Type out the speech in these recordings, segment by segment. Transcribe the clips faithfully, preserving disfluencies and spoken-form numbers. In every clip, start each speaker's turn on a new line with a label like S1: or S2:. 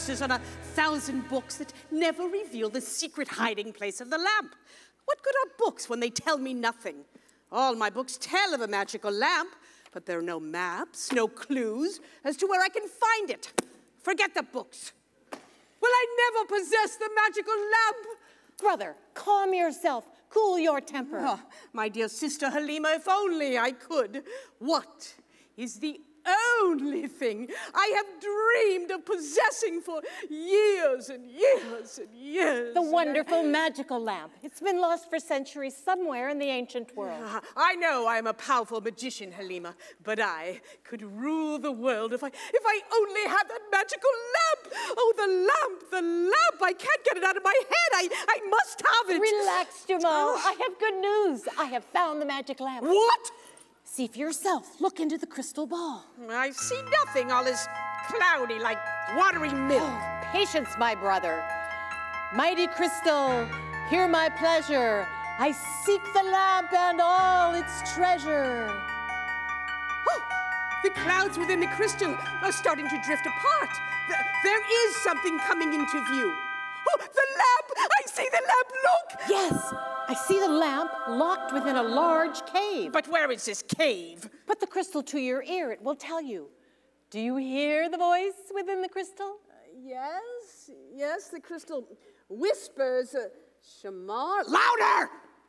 S1: curses on a thousand books that never reveal the secret hiding place of the lamp. What good are books when they tell me nothing? All my books tell of a magical lamp, but there are no maps, no clues as to where I can find it. Forget the books. Will I never possess the magical lamp?
S2: Brother, calm yourself. Cool your temper.
S1: Oh, my dear sister Halima, if only I could. What is the only thing I have dreamed of possessing for years and years and years?
S2: The wonderful magical lamp. It's been lost for centuries somewhere in the ancient world.
S1: Uh, I know I am a powerful magician, Halima, but I could rule the world if I, if I only had that magical lamp. Oh, the lamp, the lamp. I can't get it out of my head. I, I must have it.
S2: Relax, Jamal. Oh. I have good news. I have found the magic lamp.
S1: What?
S2: See for yourself. Look into the crystal ball.
S1: I see nothing. All is cloudy like watery milk.
S2: Oh, patience, my brother. Mighty crystal, hear my pleasure. I seek the lamp and all its treasure.
S1: Oh, the clouds within the crystal are starting to drift apart. Th there is something coming into view. Oh, the lamp! I see the lamp, look!
S2: Yes, I see the lamp locked within a large cave.
S1: But where is this cave?
S2: Put the crystal to your ear, it will tell you. Do you hear the voice within the crystal?
S1: Uh, yes, yes, the crystal whispers, uh, Shamar. Louder!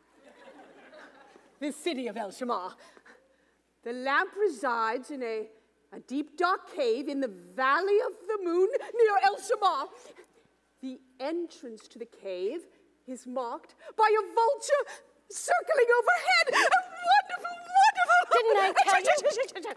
S1: The city of El Shamar. The lamp resides in a, a deep, dark cave in the valley of the moon near El Shamar. The entrance to the cave is marked by a vulture circling overhead. Wonderful, wonderful!
S2: Didn't I tell you?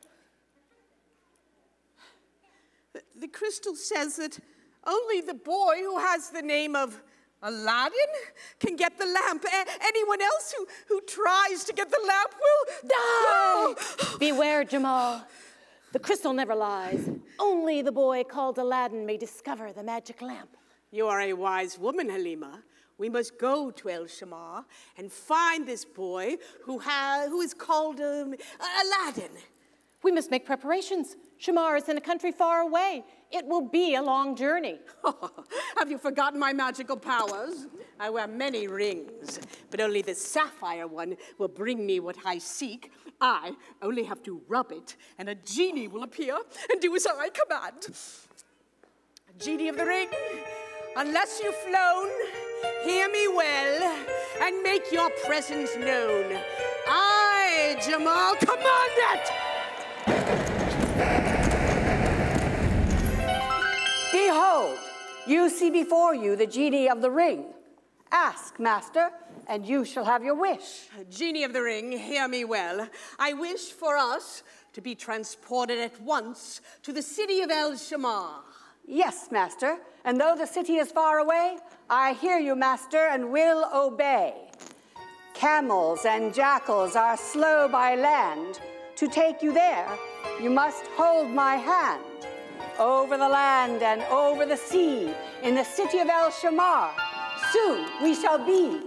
S1: The, the crystal says that only the boy who has the name of Aladdin can get the lamp. A anyone else who, who tries to get the lamp will
S2: die! Beware, Jamal. The crystal never lies. Only the boy called Aladdin may discover the magic lamp.
S1: You are a wise woman, Halima. We must go to El Shamar and find this boy who, ha who is called um, Aladdin.
S2: We must make preparations. Shamar is in a country far away. It will be a long journey.
S1: Have you forgotten my magical powers? I wear many rings, but only the sapphire one will bring me what I seek. I only have to rub it, and a genie will appear and do as I command. Genie of the ring, unless you've flown, hear me well and make your presence known. I, Jamal, command it!
S3: Behold, you see before you the genie of the ring. Ask, master, and you shall have your wish.
S1: Genie of the ring, hear me well. I wish for us to be transported at once to the city of El Shamar.
S3: Yes, master, and though the city is far away, I hear you, master, and will obey. Camels and jackals are slow by land. To take you there, you must hold my hand. Over the land and over the sea, in the city of El Shamar, soon we shall be.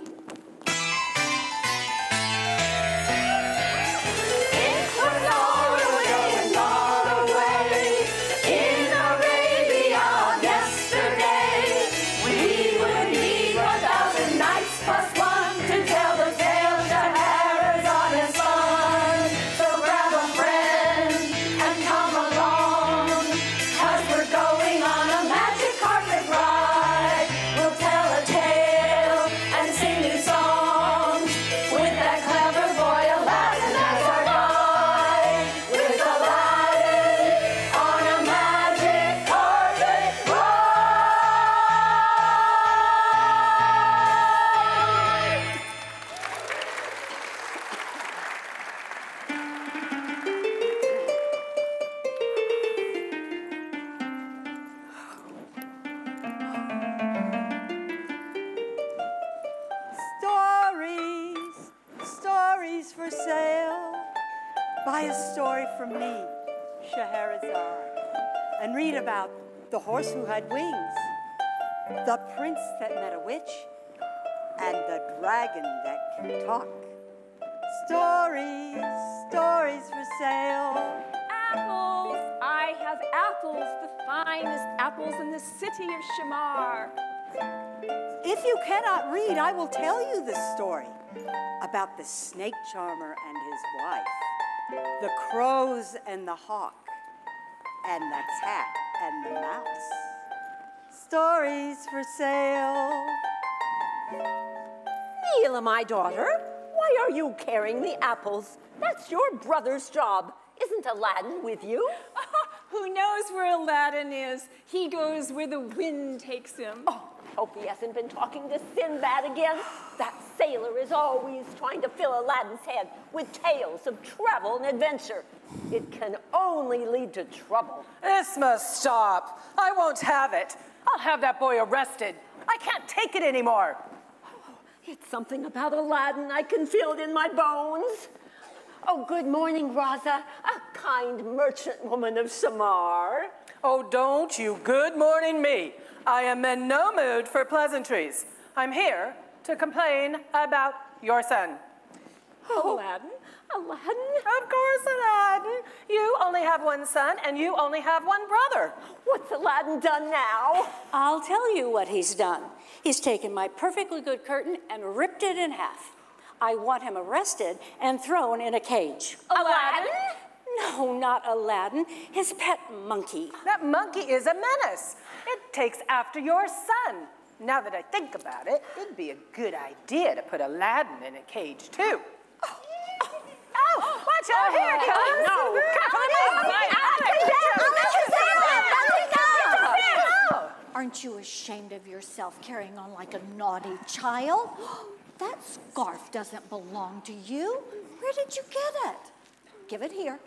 S3: The horse who had wings, the prince that met a witch, and the dragon that can talk. Stories, stories for sale.
S4: Apples, I has apples, the finest apples in the city of Shamar.
S5: If you cannot read, I will tell you this story about the snake charmer and his wife, the crows and the hawk, and the cat and the mouse. Stories for sale.
S6: Mila, my daughter, why are you carrying the apples? That's your brother's job. Isn't Aladdin with you?
S4: Who knows where Aladdin is? He goes where the wind takes him.
S6: Oh, I hope he hasn't been talking to Sinbad again. That sailor is always trying to fill Aladdin's head with tales of travel and adventure. It can only lead to trouble.
S7: This must stop. I won't have it. I'll have that boy arrested. I can't take it anymore.
S6: Oh, it's something about Aladdin. I can feel it in my bones. Oh, good morning, Raza, a kind merchant woman of Shamar.
S7: Oh, don't you good morning me. I am in no mood for pleasantries. I'm here to complain about your son.
S6: Oh, Aladdin? Aladdin?
S7: Of course, Aladdin. You only have one son, and you only have one brother.
S6: What's Aladdin done now?
S8: I'll tell you what he's done. He's taken my perfectly good curtain and ripped it in half. I want him arrested and thrown in a cage.
S6: Aladdin?
S8: No, not Aladdin. His pet monkey.
S7: That monkey is a menace. It takes after your son. Now that I think about it, it'd be a good idea to put Aladdin in a cage, too. Oh, oh watch out, here it comes.
S6: No,
S9: Aren't you ashamed of yourself carrying on like a naughty child? That scarf doesn't belong to you. Where did you get it? Give it here.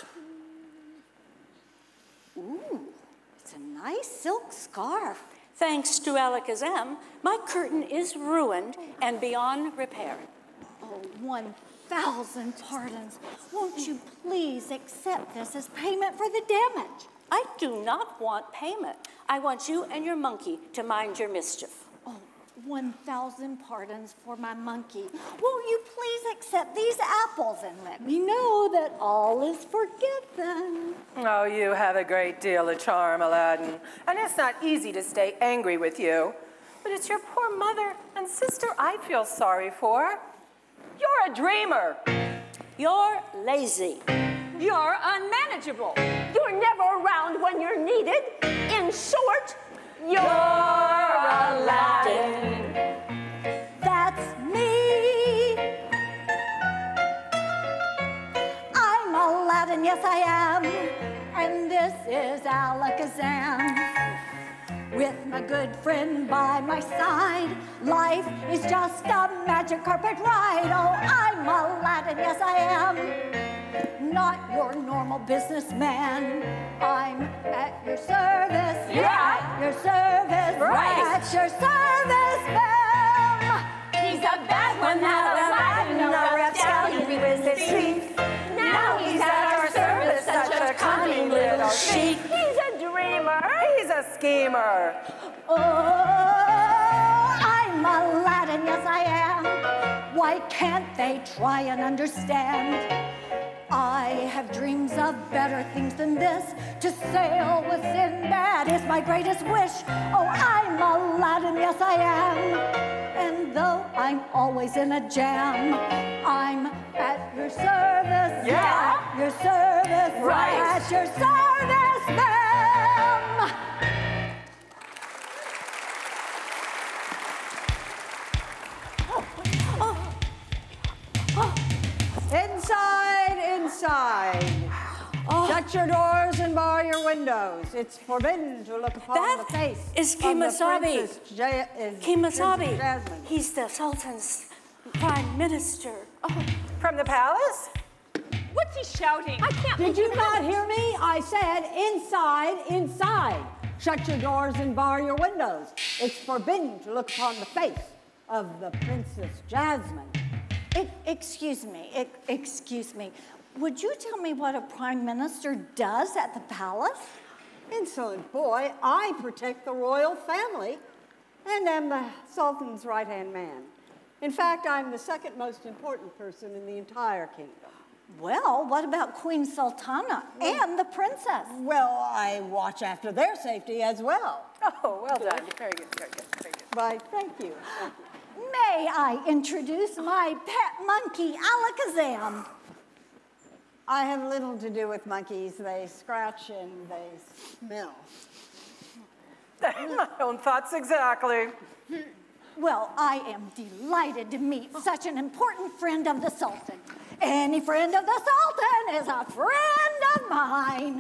S9: Ooh, it's a nice silk scarf.
S8: Thanks to Alakazam, my curtain is ruined and beyond repair.
S9: Oh, one thousand pardons. Won't you please accept this as payment for the damage?
S8: I do not want payment. I want you and your monkey to mind your mischief.
S9: Oh, one thousand pardons for my monkey. Won't you please accept these apples and let me know that all is forgiven?
S7: Oh, you have a great deal of charm, Aladdin. And it's not easy to stay angry with you. But it's your poor mother and sister I feel sorry for. You're a dreamer.
S8: You're lazy.
S4: You're unmanageable.
S6: You're never around when you're needed. In short, you're Aladdin.
S9: That's me. I'm Aladdin, yes I am. And this is Alakazam. With my good friend by my side, life is just a magic carpet ride. Oh, I'm Aladdin, yes I am. Not your normal businessman. I'm at your service.
S4: Yeah.
S9: At your service.
S4: Right.
S9: At your service, ma'am.
S4: He's a bad one, that Aladdin.
S5: No rapscallion with his teeth.
S4: Now he's at our service, such a cunning little sheep.
S6: He's a dreamer.
S7: He's a schemer.
S9: Oh, I'm Aladdin, yes I am. Why can't they try and understand? I have dreams of better things than this. To sail with Sinbad is my greatest wish. Oh, I'm Aladdin, yes I am. And though I'm always in a jam, I'm at your service.
S4: Yeah.
S9: At your service.
S4: Right.
S9: At your service, ma'am.
S3: Inside, inside.
S8: Oh.
S3: Shut your doors and bar your windows. It's forbidden to look upon
S8: That
S3: the face
S8: is
S3: of the
S8: Kemosabe.
S3: Princess Ja- is Princess
S8: Kemosabe.
S3: Jasmine.
S8: He's the Sultan's prime minister. Oh.
S7: From the palace?
S4: What's he shouting?
S6: I can't
S3: Did
S6: make
S3: you
S6: it
S3: not
S6: out.
S3: hear me? I said inside, inside. Shut your doors and bar your windows. It's forbidden to look upon the face of the Princess Jasmine.
S9: E- excuse me, e- excuse me. Would you tell me what a prime minister does at the palace?
S3: Insolent boy, I protect the royal family and am the Sultan's right-hand man. In fact, I'm the second most important person in the entire kingdom.
S9: Well, what about Queen Sultana and the princess?
S5: Well, I watch after their safety as well.
S7: Oh, well done. Very good, very good, very good.
S5: Why, thank you.
S9: May I introduce my pet monkey, Alakazam?
S5: I have little to do with monkeys. They scratch and they smell.
S7: My own thoughts exactly.
S9: Well, I am delighted to meet such an important friend of the Sultan. Any friend of the Sultan is a friend of mine.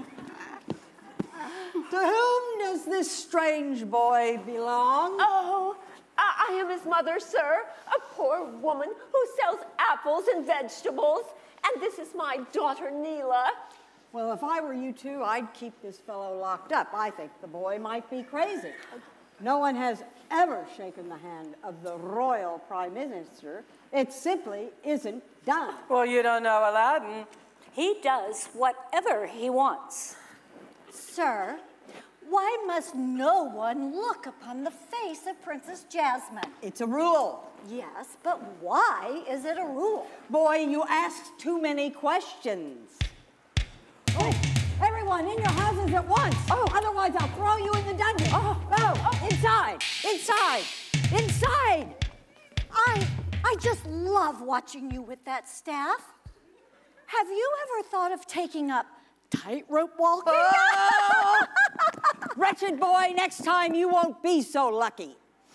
S5: To whom does this strange boy belong?
S6: Oh, I, I am his mother, sir, a poor woman who sells apples and vegetables. And this is my daughter, Neela.
S5: Well, if I were you two, I'd keep this fellow locked up. I think the boy might be crazy. No one has ever shaken the hand of the royal prime minister. It simply isn't done.
S7: Well, you don't know Aladdin.
S8: He does whatever he wants.
S9: Sir, why must no one look upon the face of Princess Jasmine?
S5: It's a rule.
S9: Yes, but why is it a rule?
S5: Boy, you asked too many questions.
S9: Oh, everyone in your houses at once.
S5: Oh, otherwise I'll throw you in the dungeon. Oh, no, oh. Inside, inside, inside.
S9: I, I just love watching you with that staff. Have you ever thought of taking up tightrope walking?
S5: Oh! Wretched boy, next time you won't be so lucky.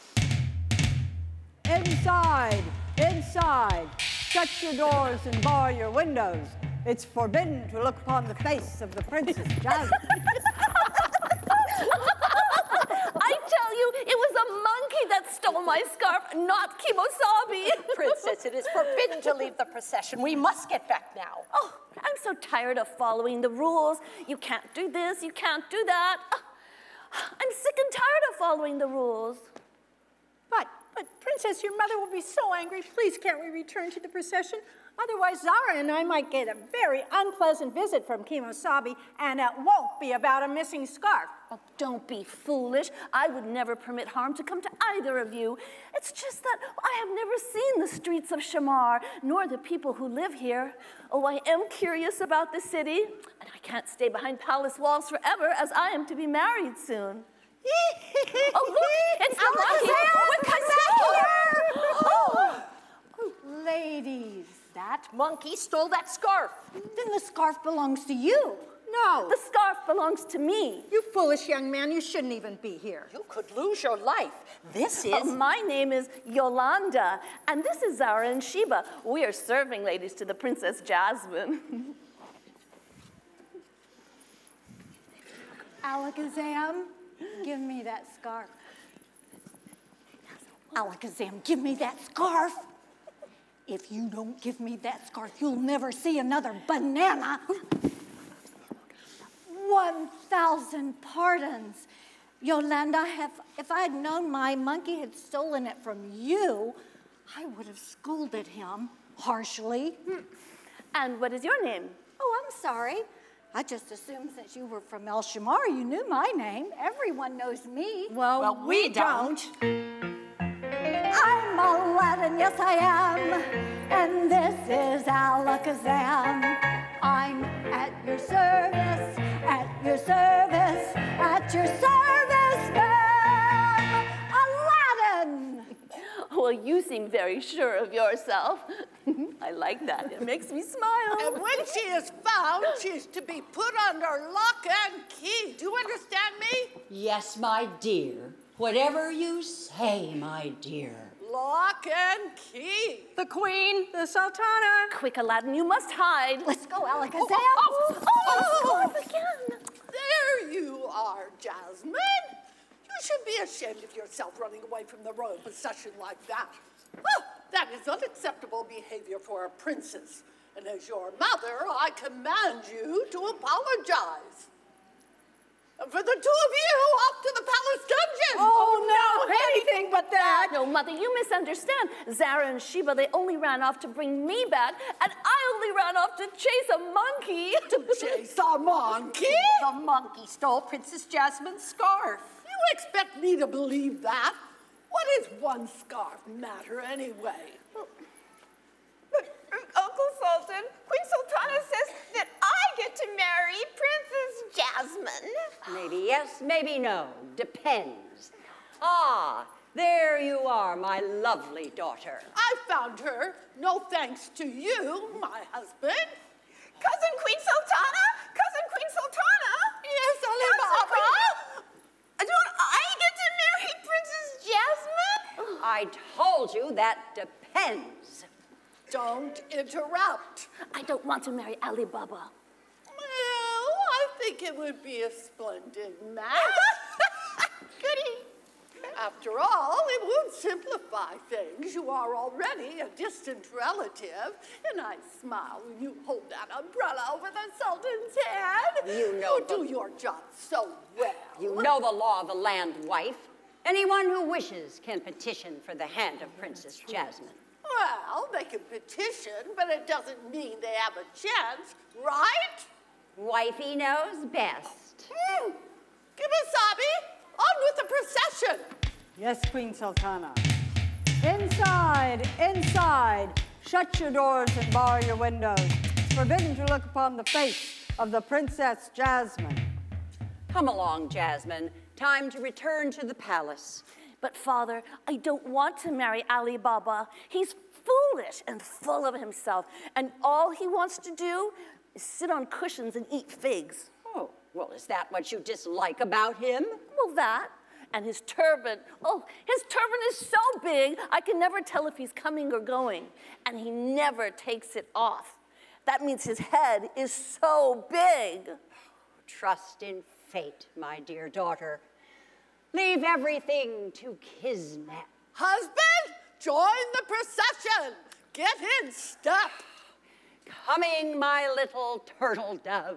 S5: Inside, inside. Shut your doors and bar your windows. It's forbidden to look upon the face of the Princess Jasmine.
S10: I tell you, it was a monkey that stole my scarf, not Kimosabi.
S6: Princess, it is forbidden to leave the procession. We must get back now.
S10: Oh, I'm so tired of following the rules. You can't do this, you can't do that. Oh, I'm sick and tired of following the rules.
S11: But, but, Princess, your mother will be so angry. Please, can't we return to the procession? Otherwise, Zara and I might get a very unpleasant visit from Kimosabi, and it won't be about a missing scarf.
S10: Oh, don't be foolish. I would never permit harm to come to either of you. It's just that I have never seen the streets of Shamar, nor the people who live here. Oh, I am curious about the city, and I can't stay behind palace walls forever, as I am to be married soon. Oh, look, it's the monkey with my scarf.
S9: Oh. Ladies,
S6: that monkey stole that scarf.
S9: Then the scarf belongs to you.
S11: No.
S10: The scarf belongs to me.
S11: You foolish young man, you shouldn't even be here.
S6: You could lose your life. This is...
S10: Uh, my name is Yolanda, and this is Zara and Sheba. We are serving ladies to the Princess Jasmine.
S9: Alakazam, give me that scarf. Alakazam, give me that scarf. If you don't give me that scarf, you'll never see another banana. One thousand pardons. Yolanda, have, if I had known my monkey had stolen it from you, I would have scolded him harshly.
S10: And what is your name?
S9: Oh, I'm sorry. I just assumed since you were from El Shamar, you knew my name. Everyone knows me.
S11: Well,
S6: well we, we don't.
S11: don't.
S9: I'm Aladdin, yes I am, and this is Alakazam. I'm at your service, at your service, at your service, ma'am. Aladdin!
S10: Well, you seem very sure of yourself. I like that. It makes me smile.
S1: And when she is found, she's to be put under lock and key. Do you understand me?
S12: Yes, my dear. Whatever you say, my dear.
S1: Lock and key.
S11: The Queen, the Sultana.
S10: Quick, Aladdin, you must hide.
S9: Let's go, Alakazam.
S10: Oh, oh, oh, oh, again.
S1: There you are, Jasmine. You should be ashamed of yourself running away from the royal procession like that. Oh, that is unacceptable behavior for a princess. And as your mother, I command you to apologize. And for the two of you, off to the palace dungeon.
S11: Oh, no, anything but that.
S10: No, Mother, you misunderstand. Zara and Sheba, they only ran off to bring me back, and I only ran off to chase a monkey.
S1: To chase a monkey?
S6: The monkey stole Princess Jasmine's scarf.
S1: You expect me to believe that? What does one scarf matter anyway?
S7: Uncle Sultan, Queen Sultana
S6: Yes, maybe no. Depends. Ah, there you are, my lovely daughter.
S13: I found her, no thanks to you, my husband.
S4: Cousin Queen Sultana? Cousin Queen Sultana?
S13: Yes, Ali Baba.
S4: Don't I get to marry Princess Jasmine?
S6: I told you that depends.
S13: Don't interrupt.
S10: I don't want to marry Ali Baba.
S13: Well, I think it would be a splendid match.
S4: Goody.
S13: After all, it would simplify things. You are already a distant relative, and I smile when you hold that umbrella over the Sultan's head.
S6: You know
S13: You do
S6: the-
S13: your job so well.
S6: You know the law of the land, wife. Anyone who wishes can petition for the hand of Princess Jasmine.
S13: Well, they can petition, but it doesn't mean they have a chance, right?
S6: Wifey knows best.
S13: Hmm. Kimasabi, on with the procession.
S3: Yes, Queen Sultana. Inside, inside. Shut your doors and bar your windows. It's forbidden to look upon the face of the Princess Jasmine.
S6: Come along, Jasmine. Time to return to the palace.
S10: But Father, I don't want to marry Ali Baba. He's foolish and full of himself, and all he wants to do is sit on cushions and eat figs.
S6: Oh, well, is that what you dislike about him?
S10: Well, that, and his turban. Oh, his turban is so big, I can never tell if he's coming or going, and he never takes it off. That means his head is so big.
S6: Trust in fate, my dear daughter. Leave everything to Kismet.
S13: Husband, join the procession. Get in step.
S6: Coming, my little turtle dove.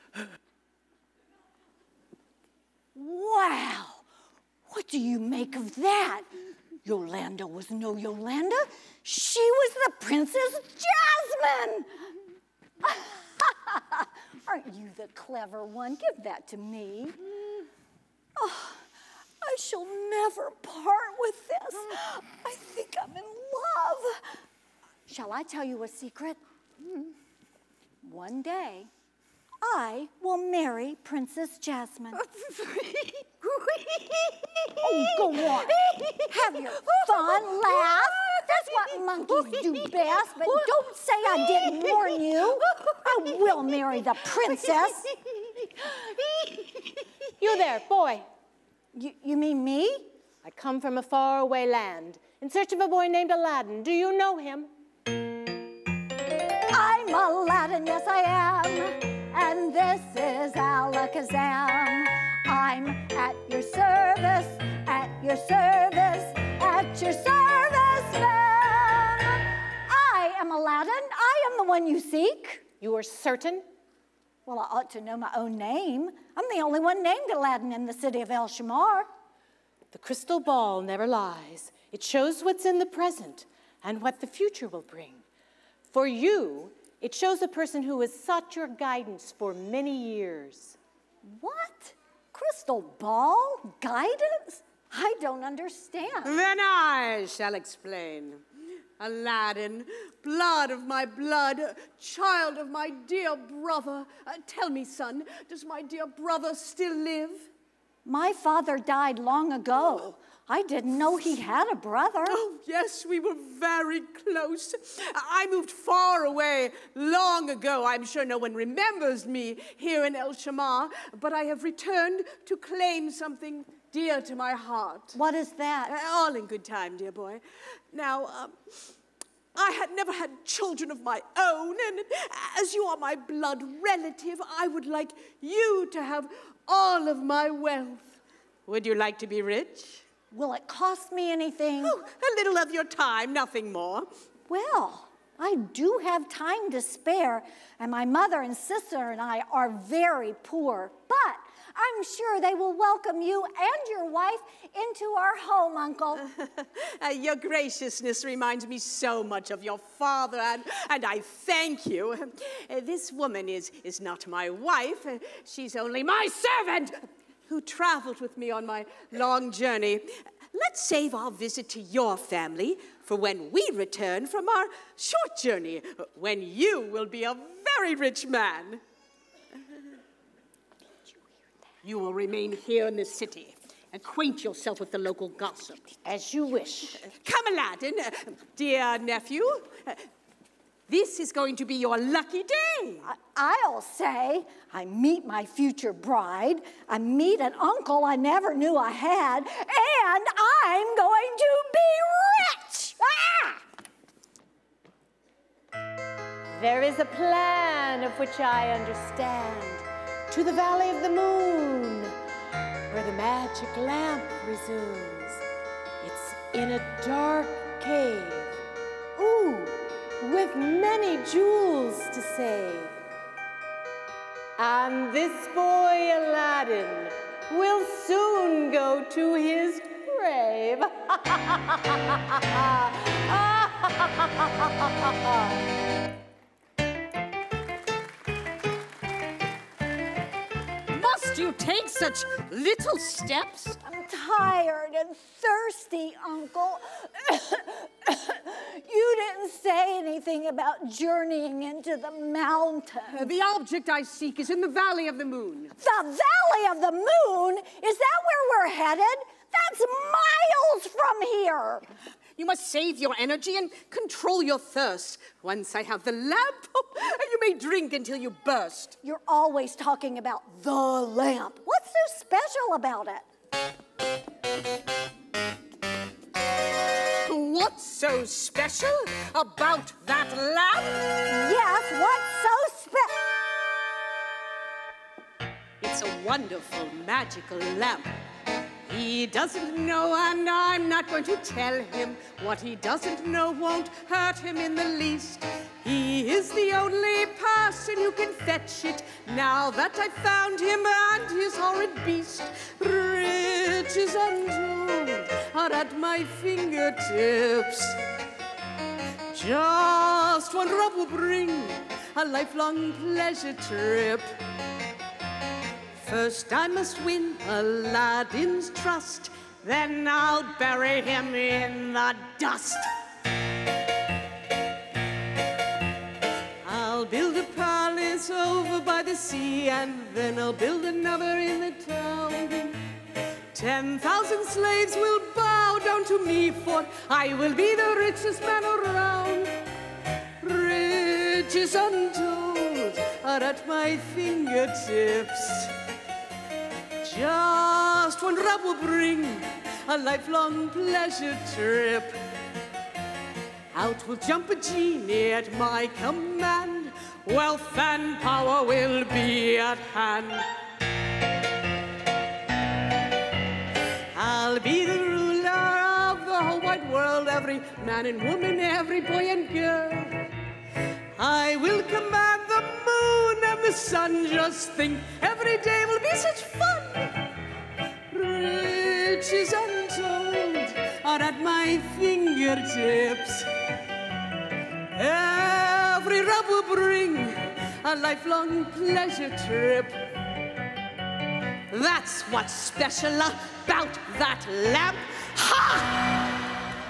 S9: Wow! What do you make of that? Yolanda was no Yolanda. She was the Princess Jasmine! Aren't you the clever one? Give that to me. Oh, I shall never part with this. I think I'm in love. Shall I tell you a secret? One day, I will marry Princess Jasmine. Oh, go on. Have your fun, laugh. That's what monkeys do best, but don't say I didn't warn you. I will marry the princess.
S2: You there, boy.
S9: You, you mean me?
S2: I come from a faraway land in search of a boy named Aladdin. Do you know him?
S9: I'm Aladdin, yes I am, and this is Alakazam. I'm at your service, at your service, at your service, ma'am. I am Aladdin. I am the one you seek.
S2: You are certain?
S9: Well, I ought to know my own name. I'm the only one named Aladdin in the city of El Shamar.
S2: The crystal ball never lies. It shows what's in the present and what the future will bring. For you, it shows a person who has sought your guidance for many years.
S9: What? Crystal ball? Guidance? I don't understand.
S1: Then I shall explain. Aladdin, blood of my blood, child of my dear brother. Uh, tell me, son, does my dear brother still live?
S9: My father died long ago. I didn't know he had a brother.
S1: Oh, yes, we were very close. I moved far away long ago. I'm sure no one remembers me here in El Shamar, but I have returned to claim something dear to my heart.
S9: What is that?
S1: Uh, all in good time, dear boy. Now, um, I had never had children of my own, and as you are my blood relative, I would like you to have all of my wealth. Would you like to be rich?
S9: Will it cost me anything?
S1: Oh, a little of your time, nothing more.
S9: Well, I do have time to spare, and my mother and sister and I are very poor, but I'm sure they will welcome you and your wife into our home, Uncle.
S1: uh, your graciousness reminds me so much of your father, and, and I thank you. Uh, this woman is, is not my wife. Uh, she's only my servant, who traveled with me on my long journey. Let's save our visit to your family for when we return from our short journey, when you will be a very rich man.
S9: Did you hear that?
S1: You will remain here in the city. Acquaint yourself with the local gossip.
S2: As you wish.
S1: Come, Aladdin, uh, dear nephew. Uh, this is going to be your lucky day.
S9: I'll say I meet my future bride, I meet an uncle I never knew I had, and I'm going to be rich! Ah!
S2: There is a plan of which I understand. To the Valley of the Moon, where the magic lamp resumes. It's in a dark cave. Ooh, with many jewels to save. And this boy Aladdin will soon go to his grave.
S1: Must you take such little steps?
S9: I'm tired and thirsty, Uncle. You didn't say anything about journeying into the mountains.
S1: Uh, the object I seek is in the Valley of the Moon.
S9: The Valley of the Moon? Is that where we're headed? That's miles from here.
S1: You must save your energy and control your thirst. Once I have the lamp, you may drink until you burst.
S9: You're always talking about the lamp. What's so special about it?
S1: What's so special about that lamp?
S9: Yes, what's so special?
S1: It's a wonderful, magical lamp. He doesn't know, and I'm not going to tell him. What he doesn't know won't hurt him in the least. He is the only person who can fetch it, now that I've found him and his horrid beast. Riches untold are at my fingertips. Just one rub will bring a lifelong pleasure trip. First I must win Aladdin's trust, then I'll bury him in the dust. I'll build a palace over by the sea, and then I'll build another in the town. Ten thousand slaves will bow down to me, for I will be the richest man around. Riches untold are at my fingertips. Just one rub will bring a lifelong pleasure trip. Out will jump a genie at my command. Wealth and power will be at hand. I'll be the ruler of the whole wide world, every man and woman, every boy and girl. I will command the moon and the sun. Just think, every day will be such fun. Riches untold are at my fingertips. Every rub will bring a lifelong pleasure trip. That's what's special about that lamp. Ha!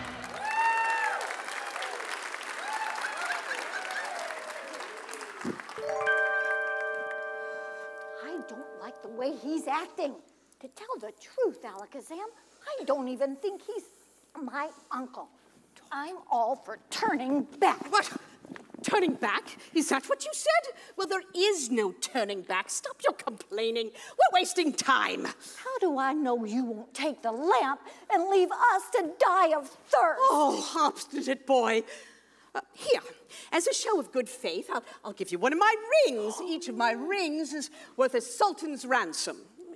S9: I don't like the way he's acting. To tell the truth, Alakazam, I don't even think he's my uncle. I'm all for turning back.
S1: What? Turning back? Is that what you said? Well, there is no turning back. Stop your complaining. We're wasting time.
S9: How do I know you won't take the lamp and leave us to die of thirst?
S1: Oh, obstinate boy. Uh, here, as a show of good faith, I'll, I'll give you one of my rings. Each of my rings is worth a sultan's ransom.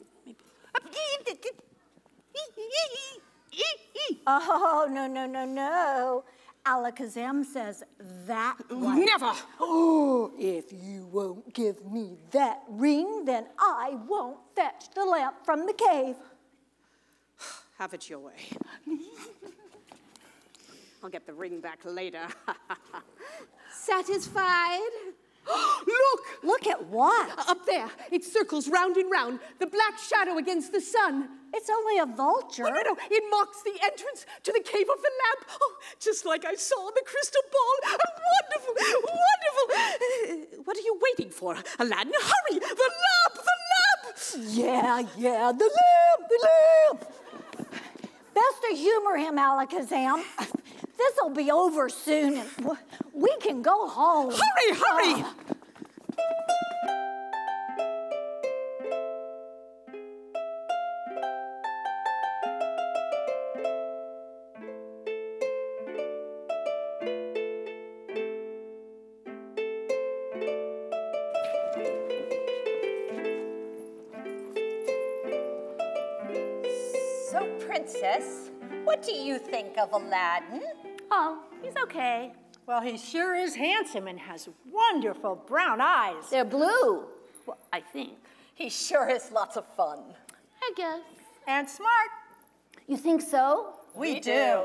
S9: Oh, no, no, no, no. Alakazam says that one.
S1: Never!
S9: Oh, if you won't give me that ring, then I won't fetch the lamp from the cave.
S1: Have it your way. I'll get the ring back later. Satisfied? Look!
S9: Look at what?
S1: Up there. It circles round and round, the black shadow against the sun.
S9: It's only a vulture.
S1: Oh, no, no. It marks the entrance to the cave of the lamp. Oh, just like I saw in the crystal ball. Oh, wonderful, wonderful. Uh, what are you waiting for? Aladdin, hurry! The lamp, the lamp!
S9: Yeah, yeah, the lamp, the lamp. Best to humor him, Alakazam. This'll be over soon, and we can go home.
S1: Hurry, hurry!
S9: Uh,
S14: So, Princess, what do you think of Aladdin?
S10: Oh, he's okay.
S11: Well, he sure is handsome and has wonderful brown eyes.
S10: They're blue. Well, I think.
S14: He sure is lots of fun.
S10: I guess.
S11: And smart.
S10: You think so?
S14: We, we do.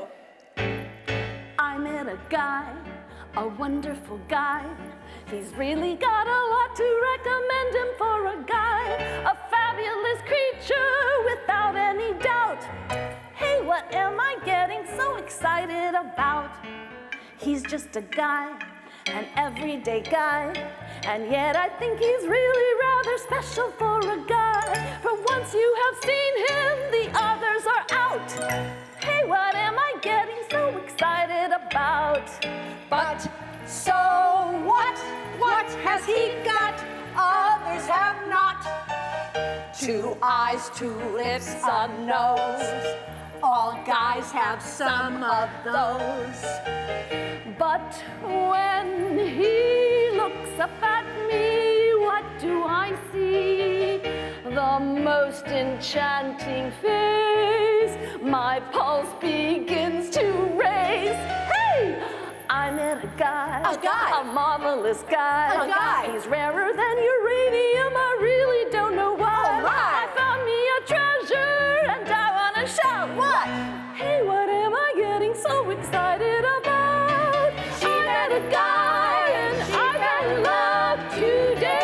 S10: I met a guy, a wonderful guy. He's really got a lot to recommend him for a guy. A fabulous creature without any doubt. Hey, what am I getting so excited about? He's just a guy, an everyday guy, and yet I think he's really rather special for a guy. For once you have seen him, the others are out. Hey, what am I getting so excited about?
S14: But so what? What has he got? Others have not. Two eyes, two lips, a nose. All guys have some of those.
S10: But when he looks up at me, what do I see? The most enchanting face. My pulse begins to race. Hey! I met a guy.
S14: A guy.
S10: A marvelous guy.
S14: A guy.
S10: He's rarer than uranium. I really don't know why.
S14: Oh, my.
S10: I found me a treasure and I want to shout.
S14: What?
S10: Hey, what am I getting so excited about?
S14: She
S10: I met a guy and I'm in love today.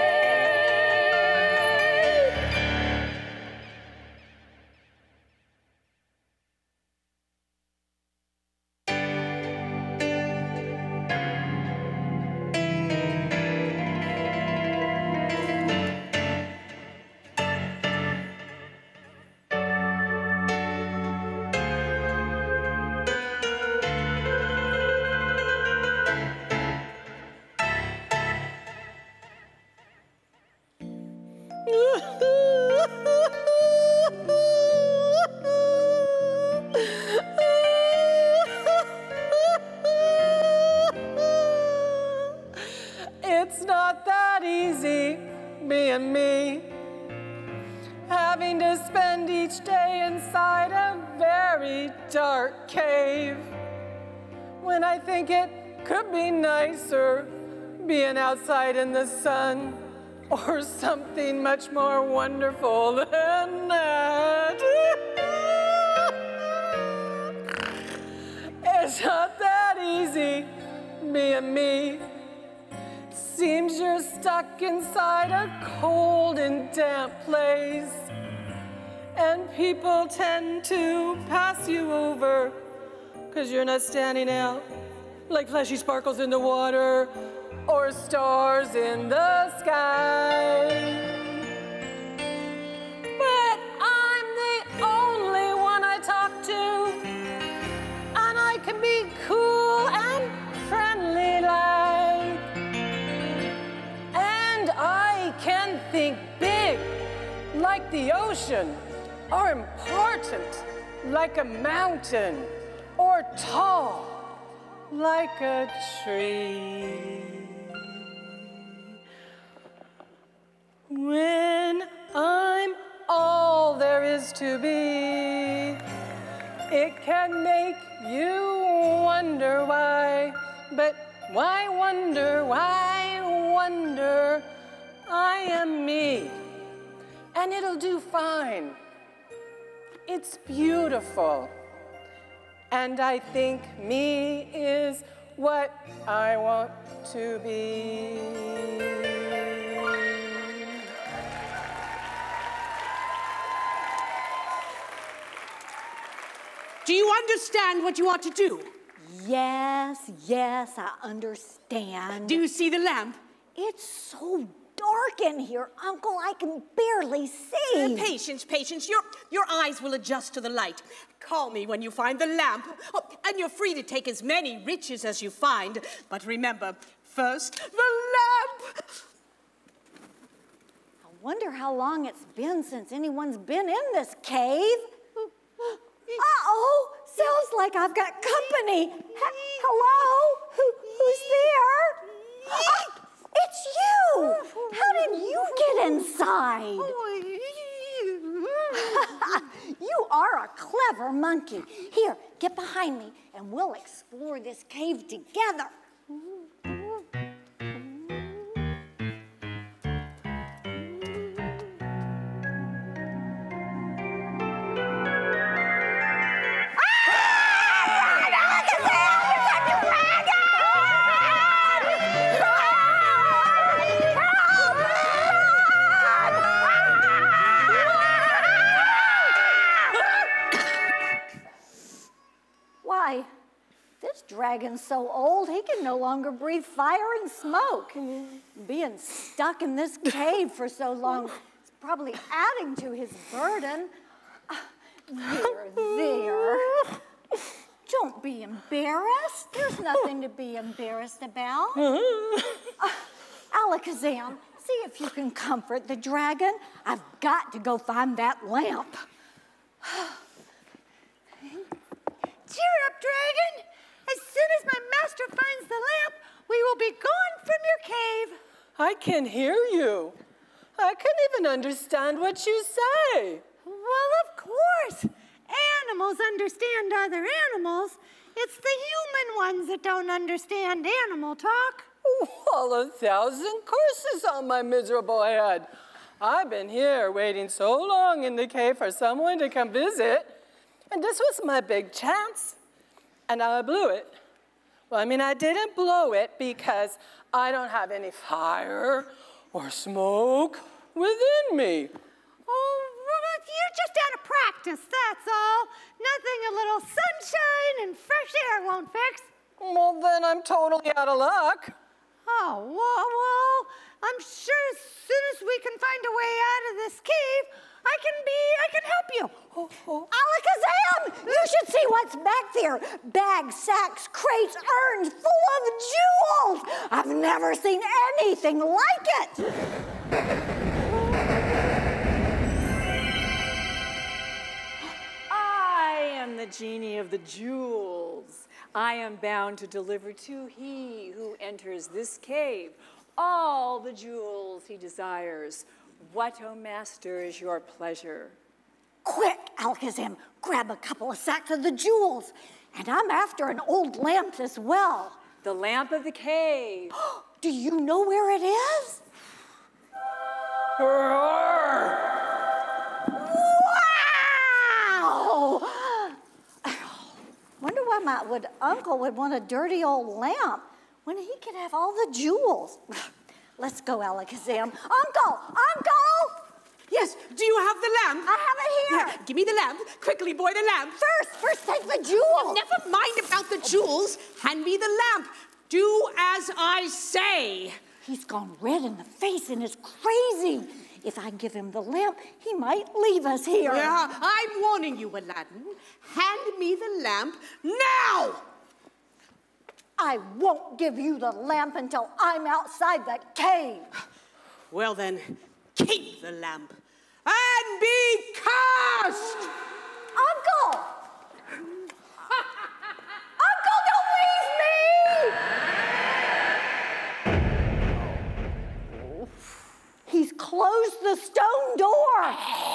S7: It's not that easy being me, having to spend each day inside a very dark cave, when I think it could be nicer being outside in the sun, or something much more wonderful than that. It's not that easy being me. Seems you're stuck inside a cold and damp place, and people tend to pass you over because you're not standing out like flashy sparkles in the water or stars in the sky. But I'm the only one I talk to, and I can be cool and friendly like, and I can think big like the ocean, or important like a mountain, or tall like a tree. When I'm all there is to be, it can make you wonder why. But why wonder, why wonder? I am me, and it'll do fine. It's beautiful, and I think me is what I want to be.
S1: Do you understand what you ought to do?
S9: Yes, yes, I understand.
S1: Do you see the lamp?
S9: It's so dark in here, Uncle. I can barely see.
S1: Uh, patience, patience. Your, your eyes will adjust to the light. Call me when you find the lamp. Oh, and you're free to take as many riches as you find. But remember, first, the lamp.
S9: I wonder how long it's been since anyone's been in this cave. Uh-oh, sounds like I've got company. H hello? Who, who's there? Oh, it's you! How did you get inside? You are a clever monkey. Here, get behind me and we'll explore this cave together. Dragon's so old, he can no longer breathe fire and smoke. Being stuck in this cave for so long is probably adding to his burden. There, there. Don't be embarrassed. There's nothing to be embarrassed about. Uh, Alakazam, see if you can comfort the dragon. I've got to go find that lamp.
S11: Cheer up, dragon. As soon as my master finds the lamp, we will be gone from your cave.
S7: I can hear you. I can even understand what you say.
S11: Well, of course. Animals understand other animals. It's the human ones that don't understand animal talk.
S7: Well, a thousand curses on my miserable head. I've been here waiting so long in the cave for someone to come visit, and this was my big chance. And I blew it. Well, I mean, I didn't blow it because I don't have any fire or smoke within me.
S11: Oh, well, you're just out of practice, that's all. Nothing a little sunshine and fresh air won't fix.
S7: Well, then I'm totally out of luck.
S11: Oh, well, well, I'm sure as soon as we can find a way out of this cave, I can be, I can help you.
S9: Oh, oh. Alakazam, you should see what's back there. Bags, sacks, crates, urns full of jewels. I've never seen anything like it.
S4: I am the genie of the jewels. I am bound to deliver to he who enters this cave all the jewels he desires. What, O master, is your pleasure?
S9: Quick, Alakazam, grab a couple of sacks of the jewels. And I'm after an old lamp as well.
S4: The lamp of the cave.
S9: Do you know where it is? Wow! Wonder why my would, uncle would want a dirty old lamp when he could have all the jewels. Let's go, Alakazam. Uncle! Uncle!
S1: Yes, do you have the lamp?
S9: I have it here.
S1: Yeah, give me the lamp. Quickly, boy, the lamp.
S9: First, first take the jewels.
S1: Never mind about the jewels. Hand me the lamp. Do as I say.
S9: He's gone red in the face and is crazy. If I give him the lamp, he might leave us here.
S1: Yeah, I'm warning you, Aladdin. Hand me the lamp now.
S9: I won't give you the lamp until I'm outside the cave.
S1: Well then, keep the lamp and be cursed!
S9: Uncle! Uncle, don't leave me! He's closed the stone door.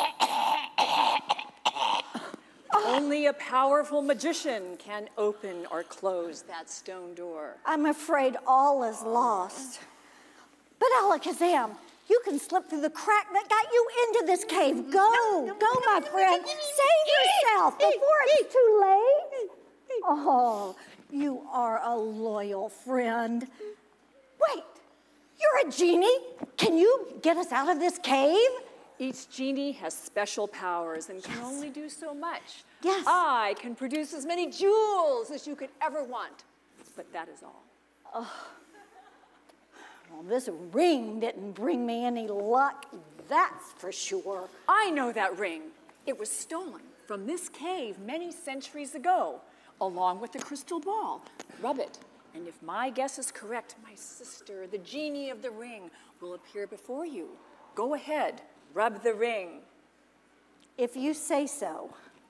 S4: Only a powerful magician can open or close that stone door.
S9: I'm afraid all is lost. But Alakazam, you can slip through the crack that got you into this cave. Go, no, no, go, no, my no, friend. No, no, no, Save yourself before it's too late. Oh, you are a loyal friend. Wait, you're a genie? Can you get us out of this cave?
S4: Each genie has special powers and can yes. only do so much.
S9: Yes.
S4: I can produce as many jewels as you could ever want, but that is all.
S9: Oh. Well, this ring didn't bring me any luck, that's for sure.
S4: I know that ring. It was stolen from this cave many centuries ago, along with the crystal ball. Rub it, and if my guess is correct, my sister, the genie of the ring, will appear before you. Go ahead, rub the ring.
S9: If you say so.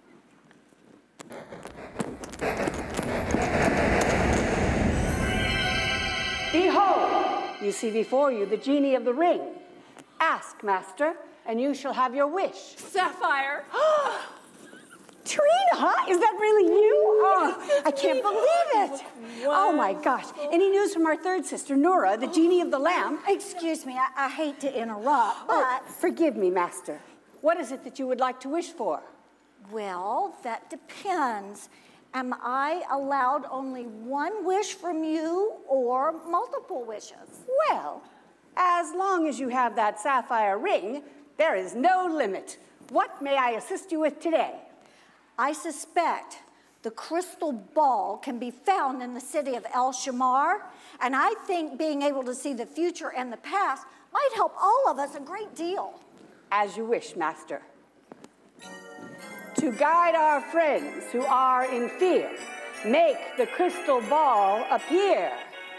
S3: Behold, you see before you the genie of the ring. Ask, master, and you shall have your wish.
S4: Sapphire.
S3: Trina, is that really you? Oh, I can't believe it. Oh my gosh. Any news from our third sister, Nora, the genie of the lamp?
S9: Excuse me, I, I hate to interrupt, but...
S3: Oh, forgive me, master. What is it that you would like to wish for?
S9: Well, that depends. Am I allowed only one wish from you or multiple wishes?
S3: Well, as long as you have that sapphire ring, there is no limit. What may I assist you with today?
S9: I suspect the crystal ball can be found in the city of El Shamar, and I think being able to see the future and the past might help all of us a great deal.
S3: As you wish, master. To guide our friends who are in fear, make the crystal ball appear.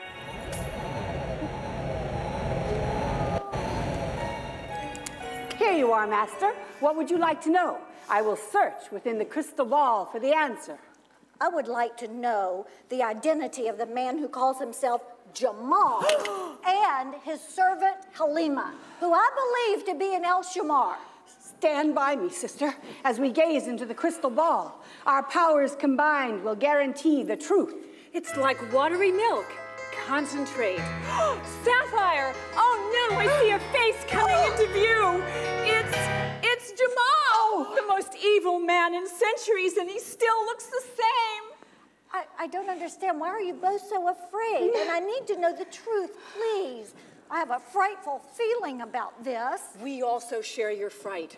S3: Here you are, master. What would you like to know? I will search within the crystal ball for the answer.
S9: I would like to know the identity of the man who calls himself Jamal and his servant Halima, who I believe to be in El Shamar.
S3: Stand by me, sister, as we gaze into the crystal ball. Our powers combined will guarantee the truth.
S4: It's like watery milk. Concentrate. Sapphire! Oh no, I see a face coming into view. It's, it's Jamal, oh. the most evil man in centuries, and he still looks the same.
S9: I, I don't understand. Why are you both so afraid? And I need to know the truth, please. I have a frightful feeling about this.
S4: We also share your fright.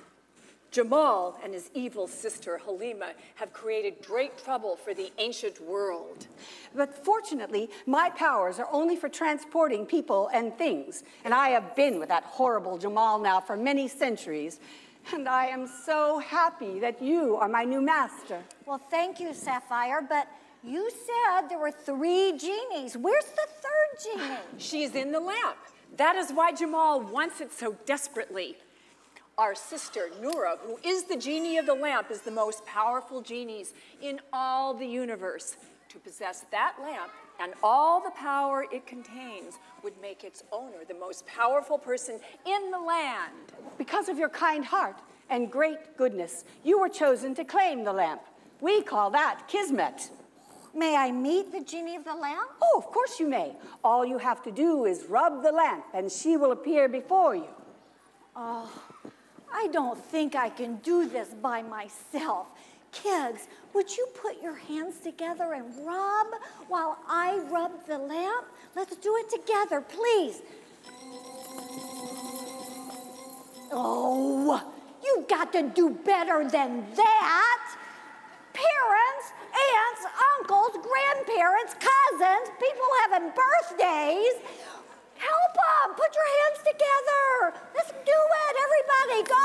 S4: Jamal and his evil sister, Halima, have created great trouble for the ancient world.
S3: But fortunately, my powers are only for transporting people and things. And I have been with that horrible Jamal now for many centuries. And I am so happy that you are my new master.
S9: Well, thank you, Sapphire, but you said there were three genies. Where's the third genie?
S4: She's in the lamp. That is why Jamal wants it so desperately. Our sister, Nura, who is the genie of the lamp, is the most powerful genies in all the universe. To possess that lamp and all the power it contains would make its owner the most powerful person in the land.
S3: Because of your kind heart and great goodness, you were chosen to claim the lamp. We call that Kismet.
S9: May I meet the genie of the lamp?
S3: Oh, of course you may. All you have to do is rub the lamp and she will appear before you.
S9: Oh, I don't think I can do this by myself. Kids, would you put your hands together and rub while I rub the lamp? Let's do it together, please. Oh, you've got to do better than that. Parents, aunts, uncles, grandparents, cousins, people having birthdays. Help them! Put your hands together! Let's do it! Everybody, go!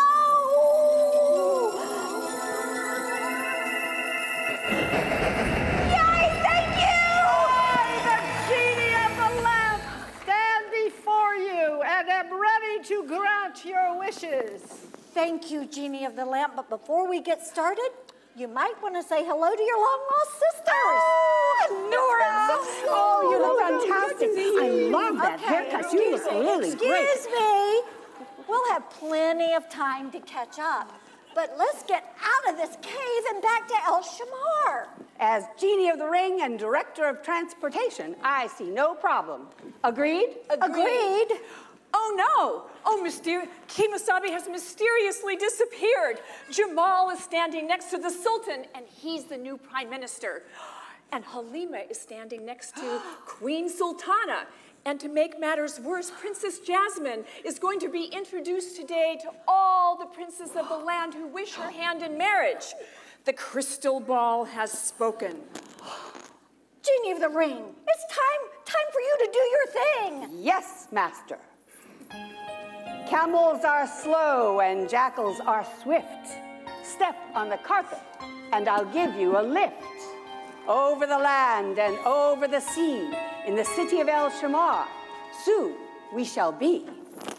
S9: Yay! Thank you!
S11: I, the genie of the lamp, stand before you and am ready to grant your wishes.
S9: Thank you, genie of the lamp. But before we get started, you might want to say hello to your long-lost sisters.
S3: Oh, Nora! Oh, you look fantastic. I love that
S9: Okay,
S3: haircut. You look really
S9: excuse
S3: great.
S9: Excuse me. We'll have plenty of time to catch up. But let's get out of this cave and back to El Shamar.
S3: As genie of the ring and director of transportation, I see no problem. Agreed?
S4: Agreed.
S9: Agreed.
S4: Oh no! Oh, Myster- Kemosabe has mysteriously disappeared. Jamal is standing next to the Sultan, and he's the new prime minister. And Halima is standing next to Queen Sultana. And to make matters worse, Princess Jasmine is going to be introduced today to all the princes of the land who wish her hand in marriage. The crystal ball has spoken.
S9: Genie of the ring, it's time, time for you to do your thing.
S3: Yes, master. Camels are slow and jackals are swift. Step on the carpet and I'll give you a lift. Over the land and over the sea, in the city of El Shamar, soon we shall be.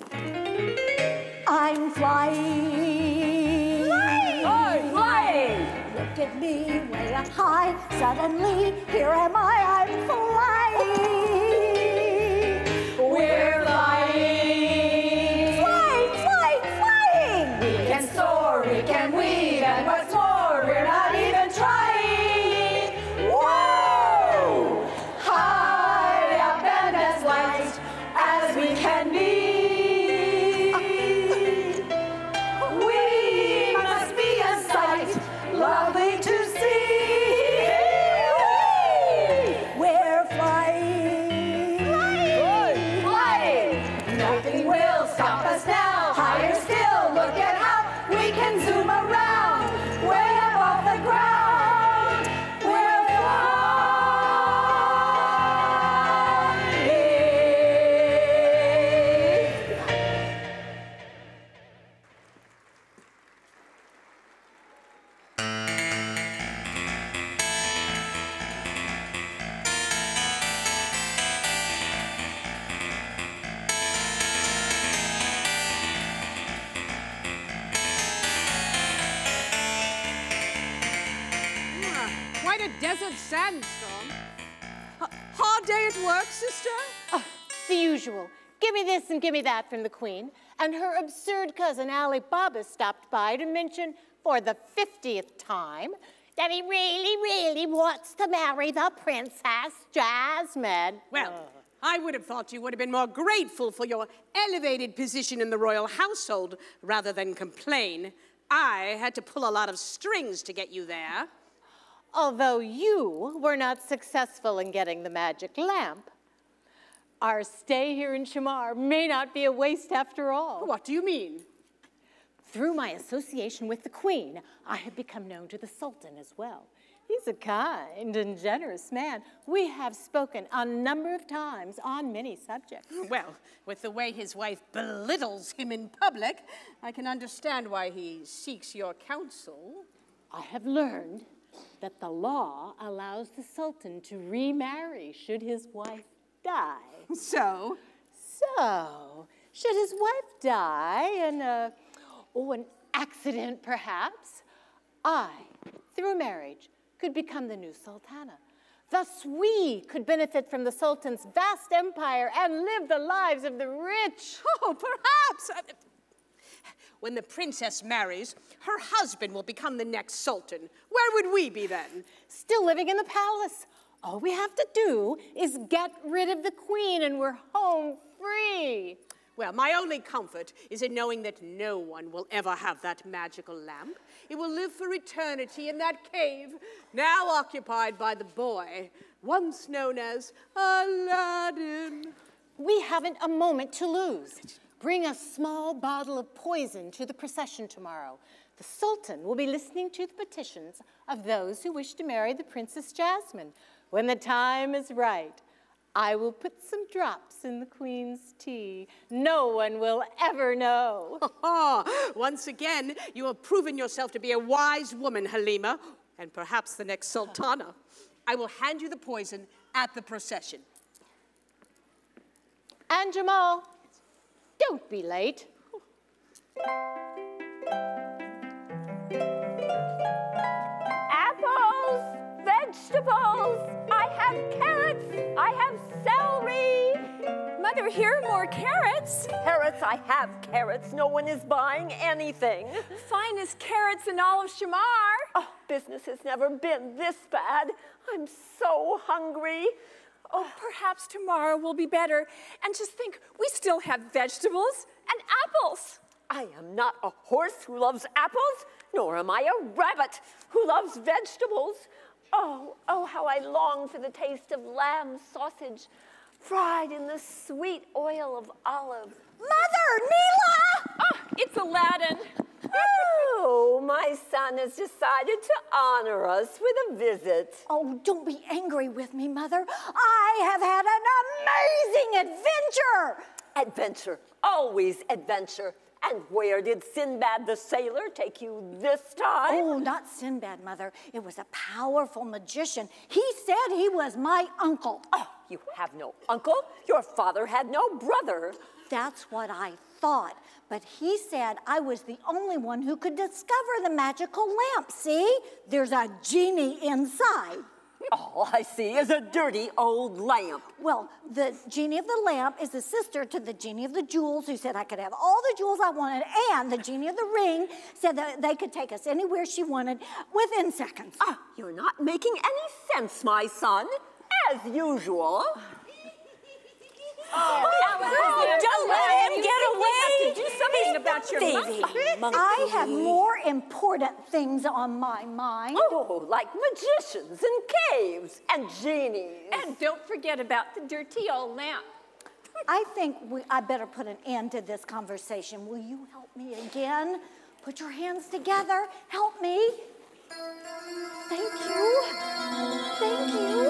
S9: I'm flying.
S6: Flying! Oh, flying!
S9: Look at me way up high. Suddenly, here am I, I'm flying.
S14: We're flying.
S9: Flying, flying, flying.
S14: We can soar, we can weave, and what's more, we're not even trying. Whoa! High up and as light as we can be. We must be a sight lovely to see.
S9: We're flying.
S14: Flying! Flying! Nothing will stop us now. Higher still, look at how we can zoom around. Way up off the ground. We're
S1: Ah, quite a desert sandstorm. H- hard day at work, sister?
S2: Oh, the usual. Give me this and give me that from the Queen. And her absurd cousin Ali Baba stopped by to mention for the fiftieth time that he really, really wants to marry the Princess Jasmine.
S1: Well, I would have thought you would have been more grateful for your elevated position in the royal household rather than complain. I had to pull a lot of strings to get you there.
S2: Although you were not successful in getting the magic lamp, our stay here in Shamar may not be a waste after all.
S1: What do you mean?
S2: Through my association with the Queen, I have become known to the Sultan as well. He's a kind and generous man. We have spoken a number of times on many subjects.
S1: Well, with the way his wife belittles him in public, I can understand why he seeks your counsel.
S2: I have learned that the law allows the Sultan to remarry should his wife die.
S1: So?
S2: So, should his wife die in a, oh, an accident perhaps, I, through marriage, could become the new Sultana. Thus we could benefit from the Sultan's vast empire and live the lives of the rich.
S1: Oh, perhaps. When the princess marries, her husband will become the next sultan. Where would we be then?
S2: Still living in the palace. All we have to do is get rid of the Queen and we're home free.
S1: Well, my only comfort is in knowing that no one will ever have that magical lamp. It will live for eternity in that cave, now occupied by the boy, once known as Aladdin.
S2: We haven't a moment to lose. Bring a small bottle of poison to the procession tomorrow. The Sultan will be listening to the petitions of those who wish to marry the Princess Jasmine. When the time is right, I will put some drops in the Queen's tea. No one will ever know.
S1: Once again, you have proven yourself to be a wise woman, Halima, and perhaps the next Sultana. I will hand you the poison at the procession.
S2: And Jamal, don't be late.
S6: Apples, vegetables, I have carrots, I have celery.
S4: Mother, here are more carrots.
S6: Carrots, I have carrots. No one is buying anything.
S4: Finest carrots in all of Shamar.
S6: Oh, business has never been this bad. I'm so hungry.
S4: Oh, perhaps tomorrow will be better. And just think, we still have vegetables and apples.
S6: I am not a horse who loves apples, nor am I a rabbit who loves vegetables. Oh, oh, how I long for the taste of lamb sausage, fried in the sweet oil of olive.
S9: Mother, Neela!
S4: Oh, it's Aladdin.
S6: Oh, my son has decided to honor us with a visit.
S9: Oh, don't be angry with me, Mother. I have had an exciting adventure.
S6: Adventure, always adventure. And where did Sinbad the sailor take you this time?
S9: Oh, not Sinbad, Mother. It was a powerful magician. He said he was my uncle.
S6: Oh, you have no uncle? Your father had no brother.
S9: That's what I thought. But he said I was the only one who could discover the magical lamp. See? There's a genie inside.
S6: All I see is a dirty old lamp.
S9: Well, the genie of the lamp is the sister to the genie of the jewels, who said I could have all the jewels I wanted, and the genie of the ring said that they could take us anywhere she wanted within seconds.
S6: Ah, you're not making any sense, my son, as usual.
S8: Oh, oh, don't let him get away.
S10: You have to do something about your
S9: Davy,
S10: monkey.
S9: I have more important things on my mind.
S6: Oh, like magicians and caves and genies.
S10: And don't forget about the dirty old lamp.
S9: I think we, I better put an end to this conversation. Will you help me again? Put your hands together. Help me. Thank you. Thank you.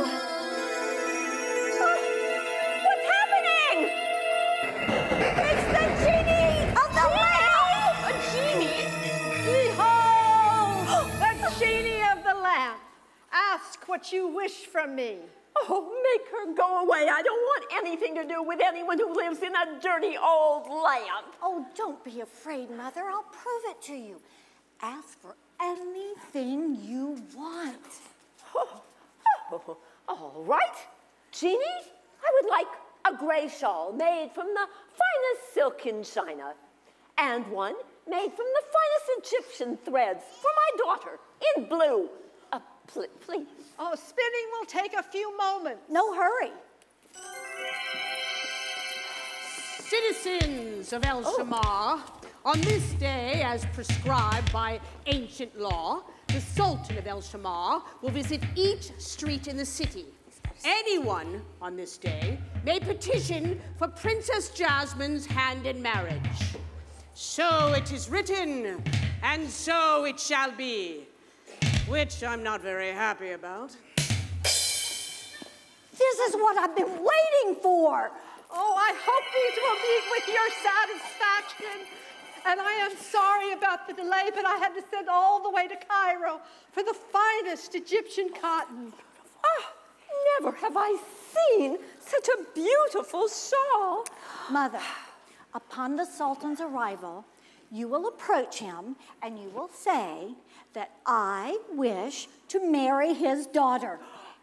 S6: It's the genie of the lamp!
S10: A genie?
S11: Behold, the genie of the lamp. Ask what you wish from me.
S6: Oh, make her go away. I don't want anything to do with anyone who lives in a dirty old lamp.
S9: Oh, don't be afraid, Mother. I'll prove it to you. Ask for anything you want.
S6: Oh, oh, all right. Genie, I would like a gray shawl made from the finest silk in China, and one made from the finest Egyptian threads for my daughter in blue. Uh, pl please.
S11: Oh, spinning will take a few moments.
S9: No hurry.
S1: Citizens of El Shamar, on this day, as prescribed by ancient law, the Sultan of El Shamar will visit each street in the city. Anyone on this day may petition for Princess Jasmine's hand in marriage. So it is written, and so it shall be, which I'm not very happy about.
S9: This is what I've been waiting for.
S11: Oh, I hope these will meet with your satisfaction. And I am sorry about the delay, but I had to send all the way to Cairo for the finest Egyptian cotton.
S6: Ah, never have I seen such a beautiful shawl.
S9: Mother, upon the Sultan's arrival, you will approach him and you will say that I wish to marry his daughter.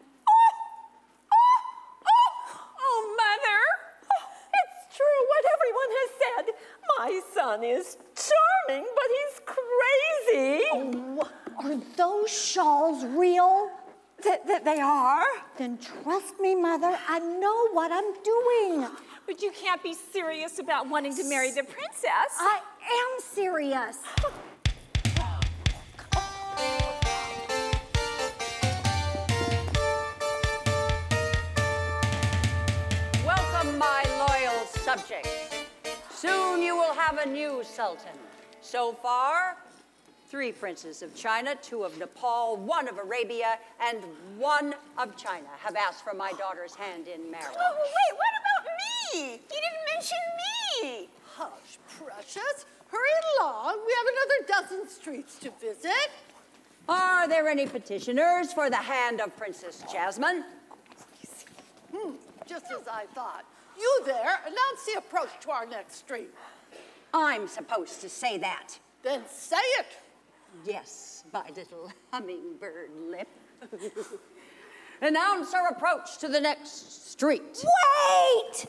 S6: Oh, Mother, oh, it's true what everyone has said. My son is charming, but he's crazy.
S9: Oh, are those shawls real?
S6: That, that they are?
S9: Then trust me, Mother, I know what I'm doing.
S10: But you can't be serious about wanting to marry the princess.
S9: I am serious.
S12: Welcome, my loyal subjects. Soon you will have a new sultan. So far, three princes of China, two of Nepal, one of Arabia, and one of China have asked for my daughter's hand in marriage.
S6: Oh, wait, what about me? You didn't mention me.
S13: Hush, precious. Hurry along. We have another dozen streets to visit.
S12: Are there any petitioners for the hand of Princess Jasmine?
S13: Hmm, just as I thought. You there, announce the approach to our next street.
S12: I'm supposed to say that.
S13: Then say it.
S12: Yes, my little hummingbird lip. Announce our approach to the next street.
S9: Wait!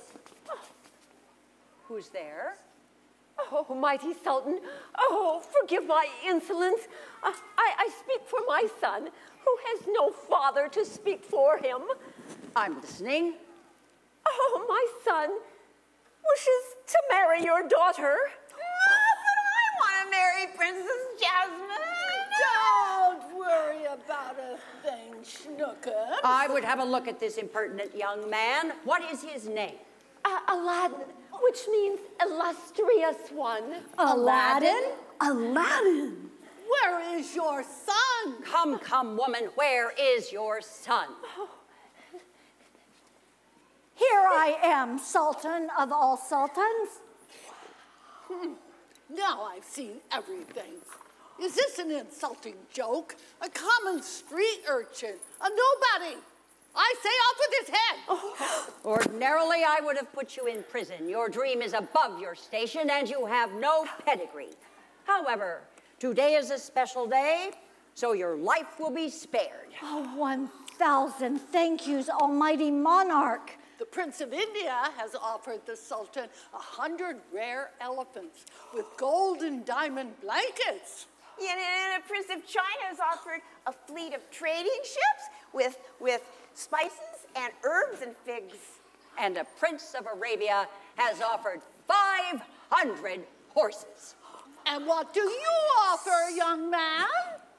S12: Who's there?
S6: Oh, mighty Sultan, oh, forgive my insolence. Uh, I, I speak for my son, who has no father to speak for him.
S12: I'm listening.
S6: Oh, my son wishes to marry your daughter.
S12: Oh, but I want to marry Princess Jasmine.
S13: Don't worry about a thing, Schnookums.
S12: I would have a look at this impertinent young man. What is his name?
S6: Uh, Aladdin, which means illustrious one.
S9: Aladdin?
S13: Aladdin? Where is your son?
S12: Come, come, woman, where is your son?
S6: Oh.
S9: Here I am, Sultan of all sultans.
S13: Hmm. Now I've seen everything. Is this an insulting joke? A common street urchin, a nobody. I say off with his head.
S12: Oh. Ordinarily, I would have put you in prison. Your dream is above your station, and you have no pedigree. However, today is a special day, so your life will be spared.
S9: Oh, one thousand thank yous, almighty monarch.
S13: The Prince of India has offered the Sultan a hundred rare elephants with gold and diamond blankets.
S15: Yeah, and the Prince of China has offered a fleet of trading ships with, with spices and herbs and figs.
S12: And a Prince of Arabia has offered five hundred horses.
S13: And what do you offer, young man?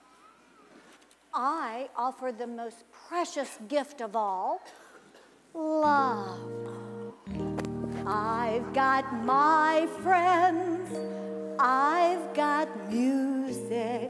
S9: I offer the most precious gift of all, love. I've got my friends, I've got music.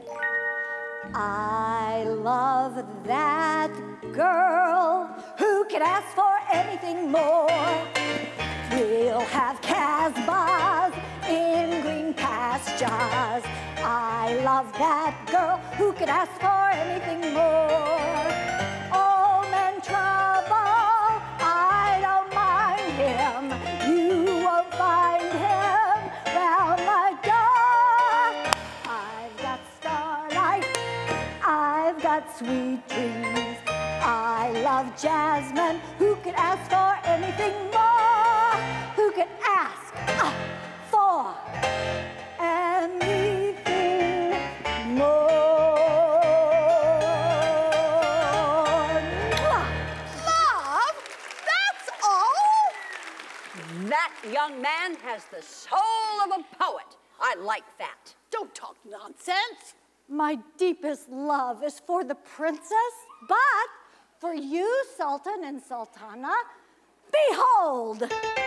S9: I love that girl. Who could ask for anything more? We'll have Casbahs in green pastures. I love that girl. Who could ask for anything more? Oh, men trouble, I don't mind him. You won't find him round my door. I've got starlight, I've got sweet dreams. I love Jasmine. Who could ask for anything more? Who could ask uh, for anything more?
S13: Love? That's all?
S12: That young man has the soul of a poet. I like that.
S13: Don't talk nonsense.
S9: My deepest love is for the princess, but for you, Sultan and Sultana, behold!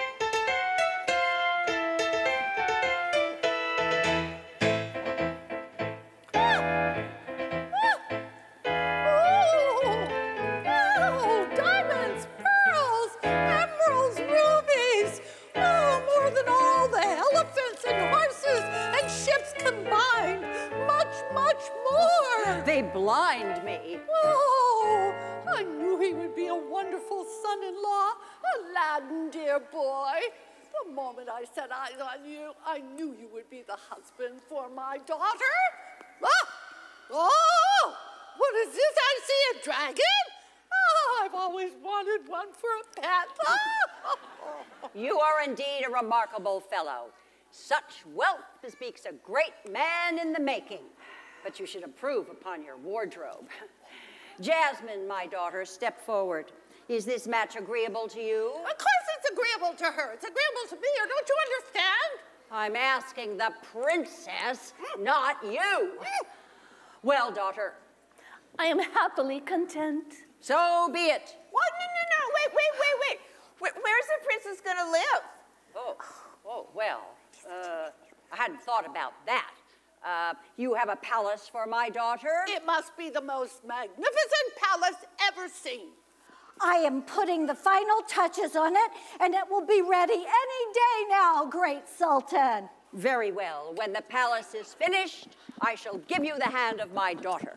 S12: They blind me.
S13: Oh, I knew he would be a wonderful son-in-law. Aladdin, dear boy. The moment I set eyes on you, I knew you would be the husband for my daughter. Ah! Oh, what is this? I see a dragon. Oh, I've always wanted one for a pet. Oh.
S12: You are indeed a remarkable fellow. Such wealth bespeaks a great man in the making. But you should improve upon your wardrobe. Jasmine, my daughter, step forward. Is this match agreeable to you?
S13: Of course it's agreeable to her. It's agreeable to me, or don't you understand?
S12: I'm asking the princess, not you. Well, daughter.
S10: I am happily content.
S12: So be it.
S15: What? No, no, no. Wait, wait, wait, wait. Where, where's the princess going to live?
S12: Oh, oh well, uh, I hadn't thought about that. Uh, you have a palace for my daughter?
S13: It must be the most magnificent palace ever seen.
S9: I am putting the final touches on it, and it will be ready any day now, great Sultan.
S12: Very well. When the palace is finished, I shall give you the hand of my daughter.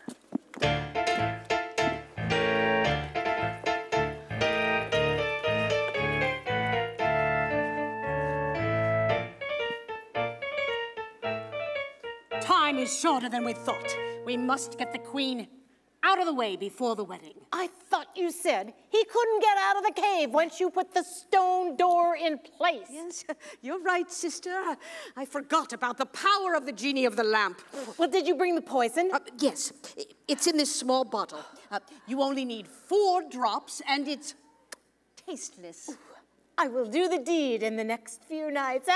S1: Time is shorter than we thought. We must get the queen out of the way before the wedding.
S2: I thought you said he couldn't get out of the cave once you put the stone door in place.
S1: Yes, you're right, sister. I forgot about the power of the genie of the lamp.
S2: Well, did you bring the poison?
S1: Uh, yes, it's in this small bottle. Uh, you only need four drops, and it's tasteless.
S2: Ooh, I will do the deed in the next few nights.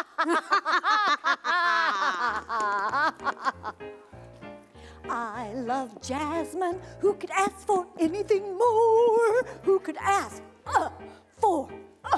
S9: I love Jasmine. Who could ask for anything more? Who could ask uh, for uh,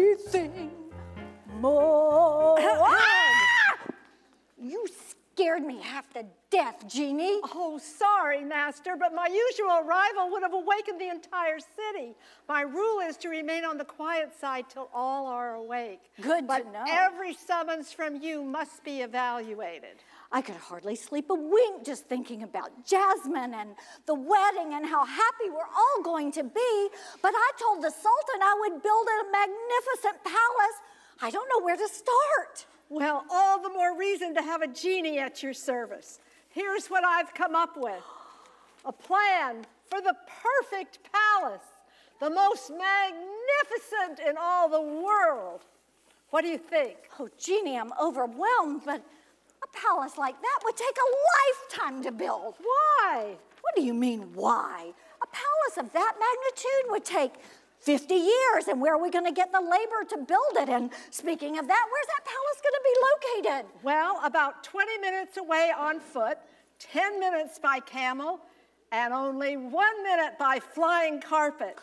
S9: anything more?
S2: Ah!
S9: You scared me. me half to death, Genie.
S11: Oh, sorry, Master, but my usual arrival would have awakened the entire city. My rule is to remain on the quiet side till all are awake.
S9: Good
S11: but
S9: to know.
S11: Every summons from you must be evaluated.
S9: I could hardly sleep a wink just thinking about Jasmine and the wedding and how happy we're all going to be. But I told the Sultan I would build a magnificent palace. I don't know where to start.
S11: Well, all the more reason to have a genie at your service. Here's what I've come up with. A plan for the perfect palace, the most magnificent in all the world. What do you think?
S9: Oh, Genie, I'm overwhelmed, but a palace like that would take a lifetime to build.
S11: Why?
S9: What do you mean, why? A palace of that magnitude would take fifty years, and where are we going to get the labor to build it? And speaking of that, where's that palace going to be located?
S11: Well, about twenty minutes away on foot, ten minutes by camel, and only one minute by flying carpet.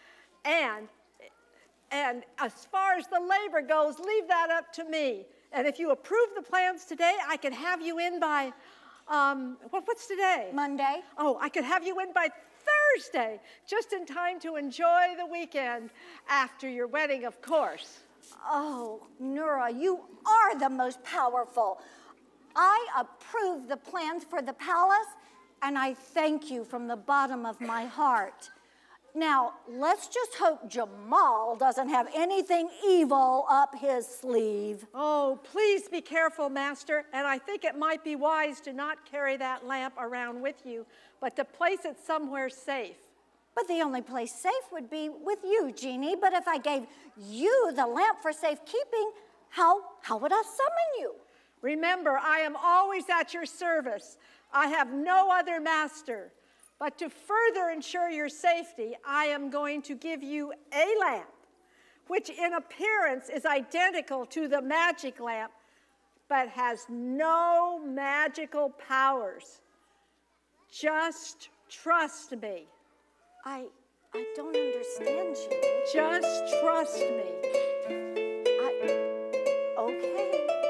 S11: And, and as far as the labor goes, leave that up to me. And if you approve the plans today, I can have you in by, um, what, what's today?
S9: Monday.
S11: Oh, I could have you in by Thursday, just in time to enjoy the weekend after your wedding, of course.
S9: Oh, Nura, you are the most powerful. I approve the plans for the palace, and I thank you from the bottom of my heart. Now, let's just hope Jamal doesn't have anything evil up his sleeve.
S11: Oh, please be careful, Master, and I think it might be wise to not carry that lamp around with you, but to place it somewhere safe.
S9: But the only place safe would be with you, Genie. But if I gave you the lamp for safekeeping, how, how would I summon you?
S11: Remember, I am always at your service. I have no other master. But to further ensure your safety, I am going to give you a lamp, which in appearance is identical to the magic lamp, but has no magical powers. Just trust me.
S9: I, I don't understand you.
S11: Just trust me.
S9: I, okay.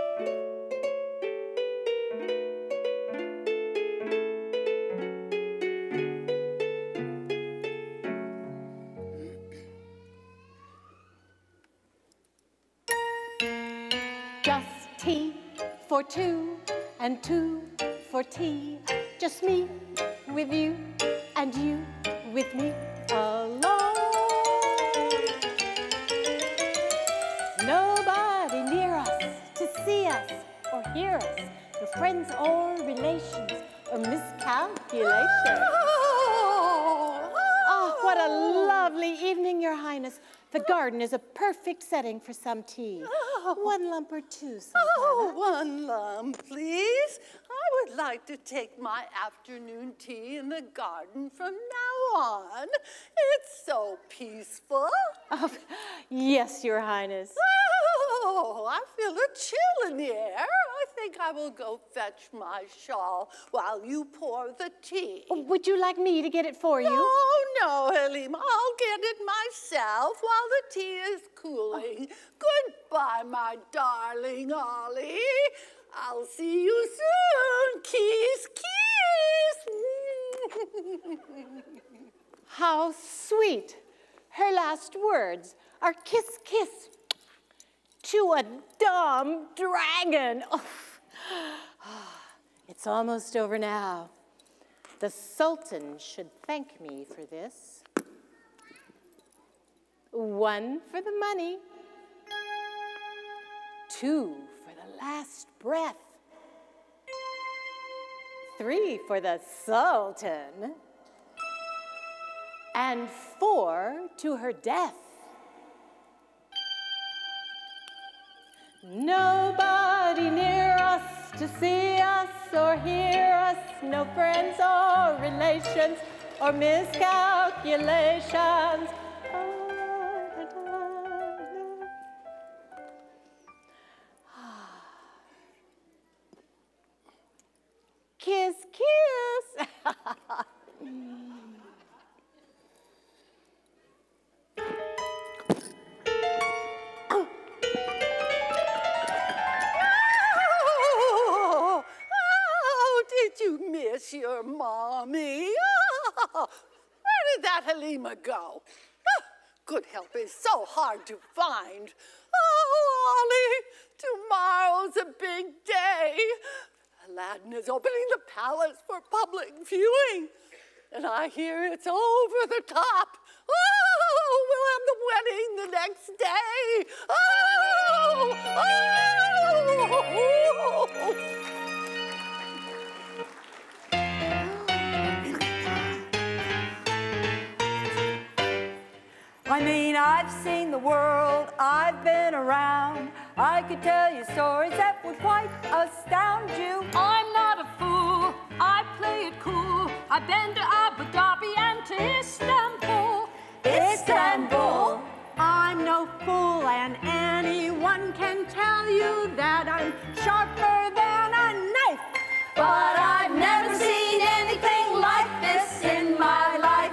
S2: For two, and two for tea. Just me with you, and you with me alone. Nobody near us to see us or hear us. No friends or relations or miscalculations. Oh, what a lovely evening, Your Highness. The garden is a perfect setting for some tea. Oh. One lump or two, Sultana.
S13: Oh, one lump, please. I would like to take my afternoon tea in the garden from now on. It's so peaceful.
S2: Oh, yes, Your Highness.
S13: Oh, I feel a chill in the air. I think I will go fetch my shawl while you pour the tea.
S2: Oh, would you like me to get it for you?
S13: No, no, Halima. I'll get it myself while the tea is cooling. Oh. Goodbye, my darling Ollie. I'll see you soon. Kiss, kiss.
S2: How sweet. Her last words are kiss, kiss to a dumb dragon. Oh. It's almost over now. The Sultan should thank me for this. One for the money. Two for the last breath. Three for the Sultan. And four to her death. Nobody near us to see us or hear us. No friends or relations or miscalculations. Kiss, kiss.
S13: Halima go? Ah, good help is so hard to find. Oh, Ollie, tomorrow's a big day. Aladdin is opening the palace for public viewing, and I hear it's over the top. Oh, we'll have the wedding the next day. Oh, oh, oh.
S5: I mean, I've seen the world, I've been around. I could tell you stories that would quite astound you.
S14: I'm not a fool, I play it cool. I've been to Abu Dhabi and to Istanbul.
S5: Istanbul.
S11: I'm no fool, and anyone can tell you that I'm sharper than a knife.
S14: But I've never seen anything like this in my life.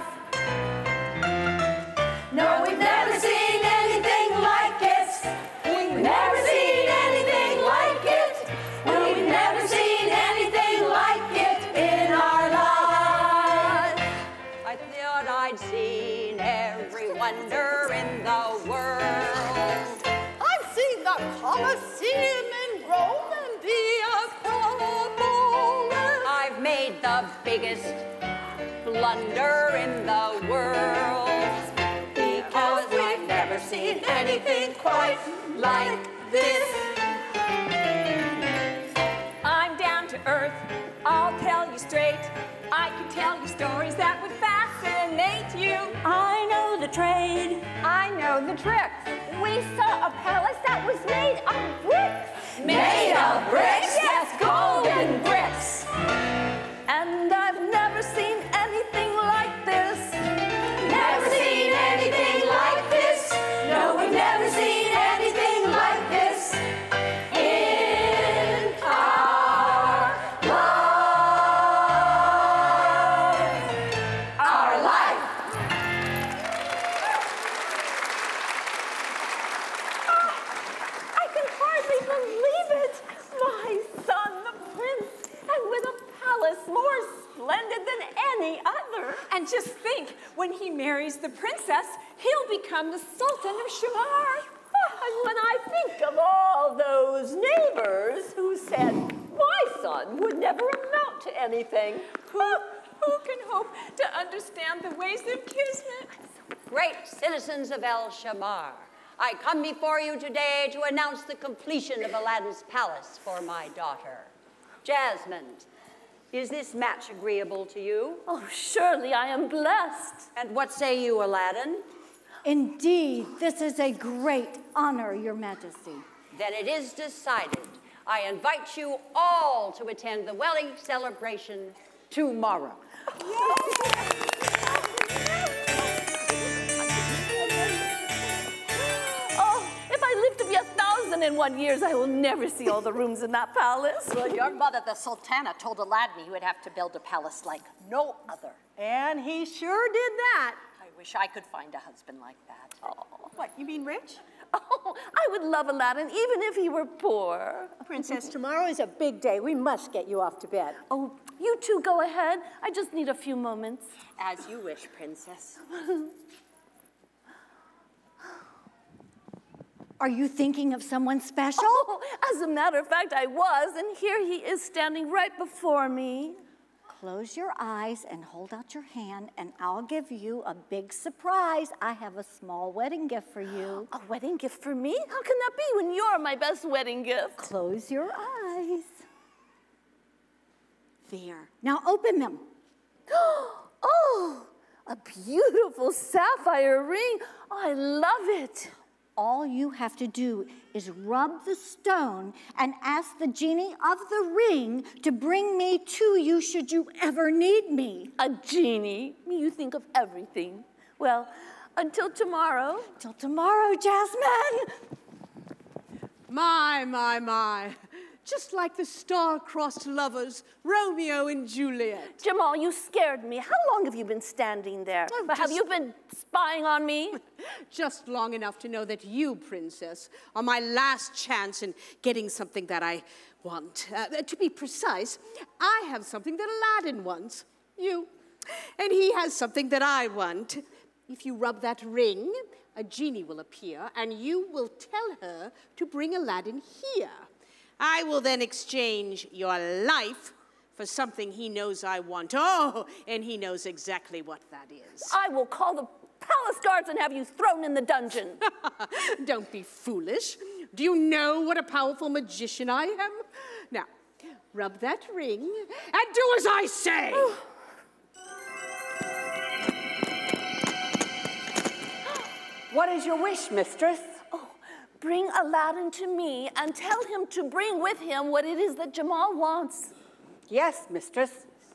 S14: No, we've never seen anything like it. We've never seen anything like it. No, we've never seen anything like it in our lives.
S12: I thought I'd seen every wonder in the world.
S13: I've seen the Colosseum in Rome and the Acropolis.
S12: I've made the biggest blunder in the world. Because we've never seen anything quite like this.
S4: I'm down to earth, I'll tell you straight. I can tell you stories that would fascinate you.
S8: I know the trade.
S15: I know the tricks. We saw a palace that was made of bricks.
S14: Made of bricks? Yes, golden bricks.
S10: And I've never seen anything like this.
S14: Never seen anything like this. No, we've never seen anything like this in our life. Our life.
S10: I can hardly believe it. My son, the prince, and with a palace more splendid than any other.
S4: And just think, when he marries the princess, he'll become the Sultan of Shamar.
S6: And when I think of all those neighbors who said my son would never amount to anything.
S4: Who, who can hope to understand the ways of kismet?
S12: Great citizens of El Shamar, I come before you today to announce the completion of Aladdin's palace for my daughter. Jasmine, is this match agreeable to you?
S10: Oh, surely I am blessed.
S12: And what say you, Aladdin?
S9: Indeed, this is a great honor, Your Majesty.
S12: Then it is decided. I invite you all to attend the wedding celebration tomorrow.
S10: Oh, if I live to be a thousand and one years, I will never see all the rooms in that palace.
S6: Well, your mother, the Sultana, told Aladdin he would have to build a palace like no other.
S11: And he sure did that.
S6: I wish I could find a husband like that.
S11: Oh. What, you mean rich?
S10: Oh, I would love Aladdin even if he were poor.
S11: Princess, tomorrow is a big day. We must get you off to bed.
S10: Oh, you two go ahead. I just need a few moments.
S6: As you wish, Princess.
S9: Are you thinking of someone special?
S10: Oh, as a matter of fact, I was, and here he is standing right before me.
S9: Close your eyes and hold out your hand, and I'll give you a big surprise. I have a small wedding gift for you.
S10: A wedding gift for me? How can that be when you're my best wedding gift?
S9: Close your eyes. There. Now open them.
S10: Oh, a beautiful sapphire ring. I love it.
S9: All you have to do is rub the stone and ask the genie of the ring to bring me to you should you ever need me.
S10: A genie? You think of everything. Well, until tomorrow.
S9: Till tomorrow, Jasmine.
S1: My, my, my. Just like the star-crossed lovers, Romeo and Juliet.
S10: Jamal, you scared me. How long have you been standing there?
S1: Oh,
S10: Have
S1: just-
S10: you been spying on me?
S1: Just long enough to know that you, Princess, are my last chance in getting something that I want. Uh, to be precise, I have something that Aladdin wants. You. And he has something that I want. If you rub that ring, a genie will appear, and you will tell her to bring Aladdin here. I will then exchange your life for something he knows I want. Oh, and he knows exactly what that is.
S10: I will call the palace guards and have you thrown in the dungeon.
S1: Don't be foolish. Do you know what a powerful magician I am? Now, rub that ring and do as I say.
S3: What is your wish, mistress?
S10: Oh, bring Aladdin to me and tell him to bring with him what it is that Jamal wants.
S3: Yes, mistress.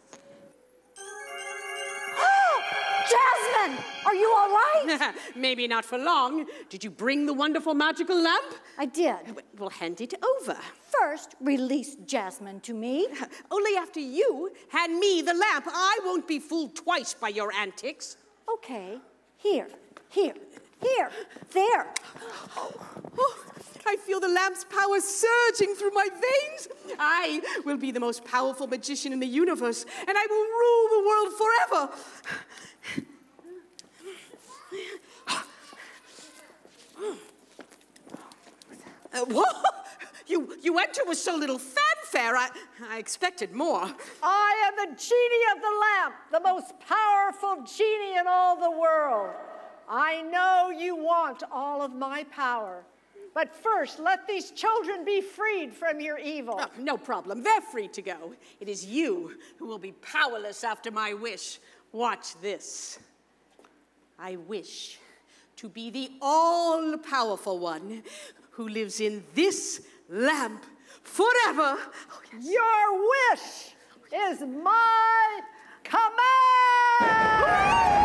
S9: Jasmine, are you all right?
S1: Maybe not for long. Did you bring the wonderful magical lamp?
S9: I did.
S1: Well, hand it over.
S9: First, release Jasmine to me.
S1: Only after you hand me the lamp. I won't be fooled twice by your antics.
S9: Okay, here, here, here, there.
S1: Oh, I feel the lamp's power surging through my veins. I will be the most powerful magician in the universe, and I will rule the world forever. Uh, what? You, you enter with so little fanfare. I, I expected more.
S11: I am the genie of the lamp, the most powerful genie in all the world. I know you want all of my power. But first, let these children be freed from your evil.
S1: Oh, no problem. They're free to go. It is you who will be powerless after my wish. Watch this. I wish to be the all-powerful one who lives in this lamp forever. Oh, yes.
S11: Your wish is my command!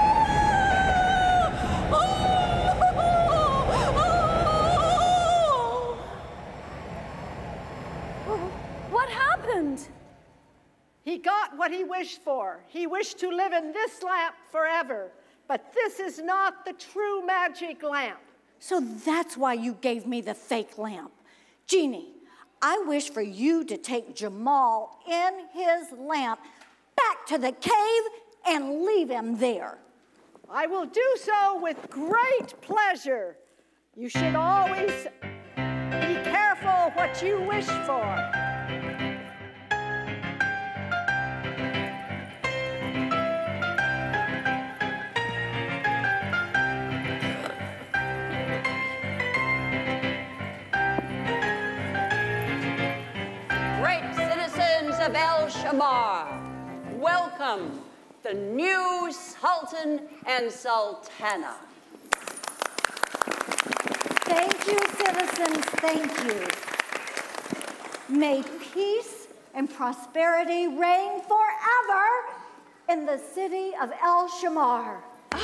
S10: What happened?
S11: He got what he wished for. He wished to live in this lamp forever. But this is not the true magic lamp.
S9: So that's why you gave me the fake lamp. Genie, I wish for you to take Jamal in his lamp back to the cave and leave him there.
S11: I will do so with great pleasure. You should always be careful what you wish for.
S12: Of El Shamar, welcome the new Sultan and Sultana.
S9: Thank you, citizens, thank you. May peace and prosperity reign forever in the city of El Shamar.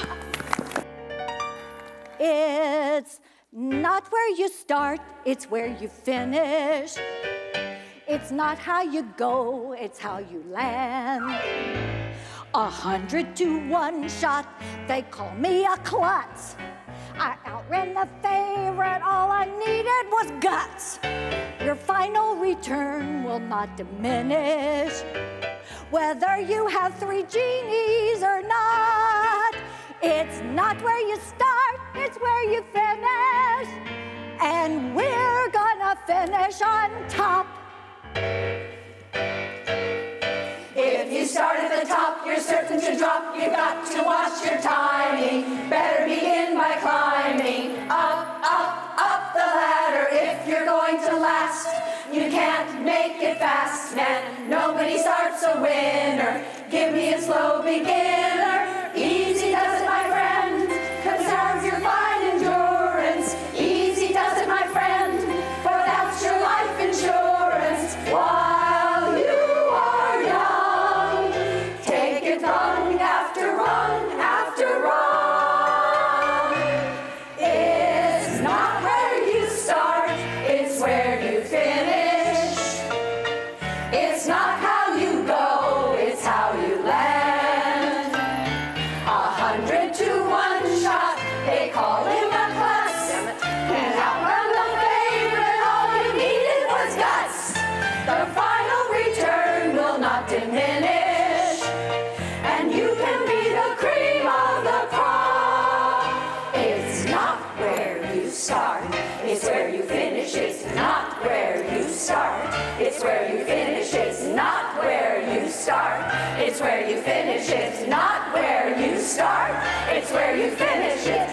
S9: It's not where you start, it's where you finish. It's not how you go, it's how you land. A hundred to one shot, they call me a klutz. I outran the favorite, all I needed was guts. Your final return will not diminish, whether you have three genies or not. It's not where you start, it's where you finish. And we're gonna finish on top.
S14: If you start at the top, you're certain to drop. You've got to watch your timing. Better begin by climbing up, up, up the ladder. If you're going to last, you can't make it fast, man. Nobody starts a winner. Give me a slow beginner. Easy does it, my friend. Conserve your fine endurance. Easy does it, my friend. For that's your life insurance. While you are young, take it run after run after run. It's not where you start, it's where you finish. It's not how you go, it's how you land. It's where you finish, it's not where you start. It's where you finish, it's not where you start. It's where you finish, it's not where you start. It's where you finish, it's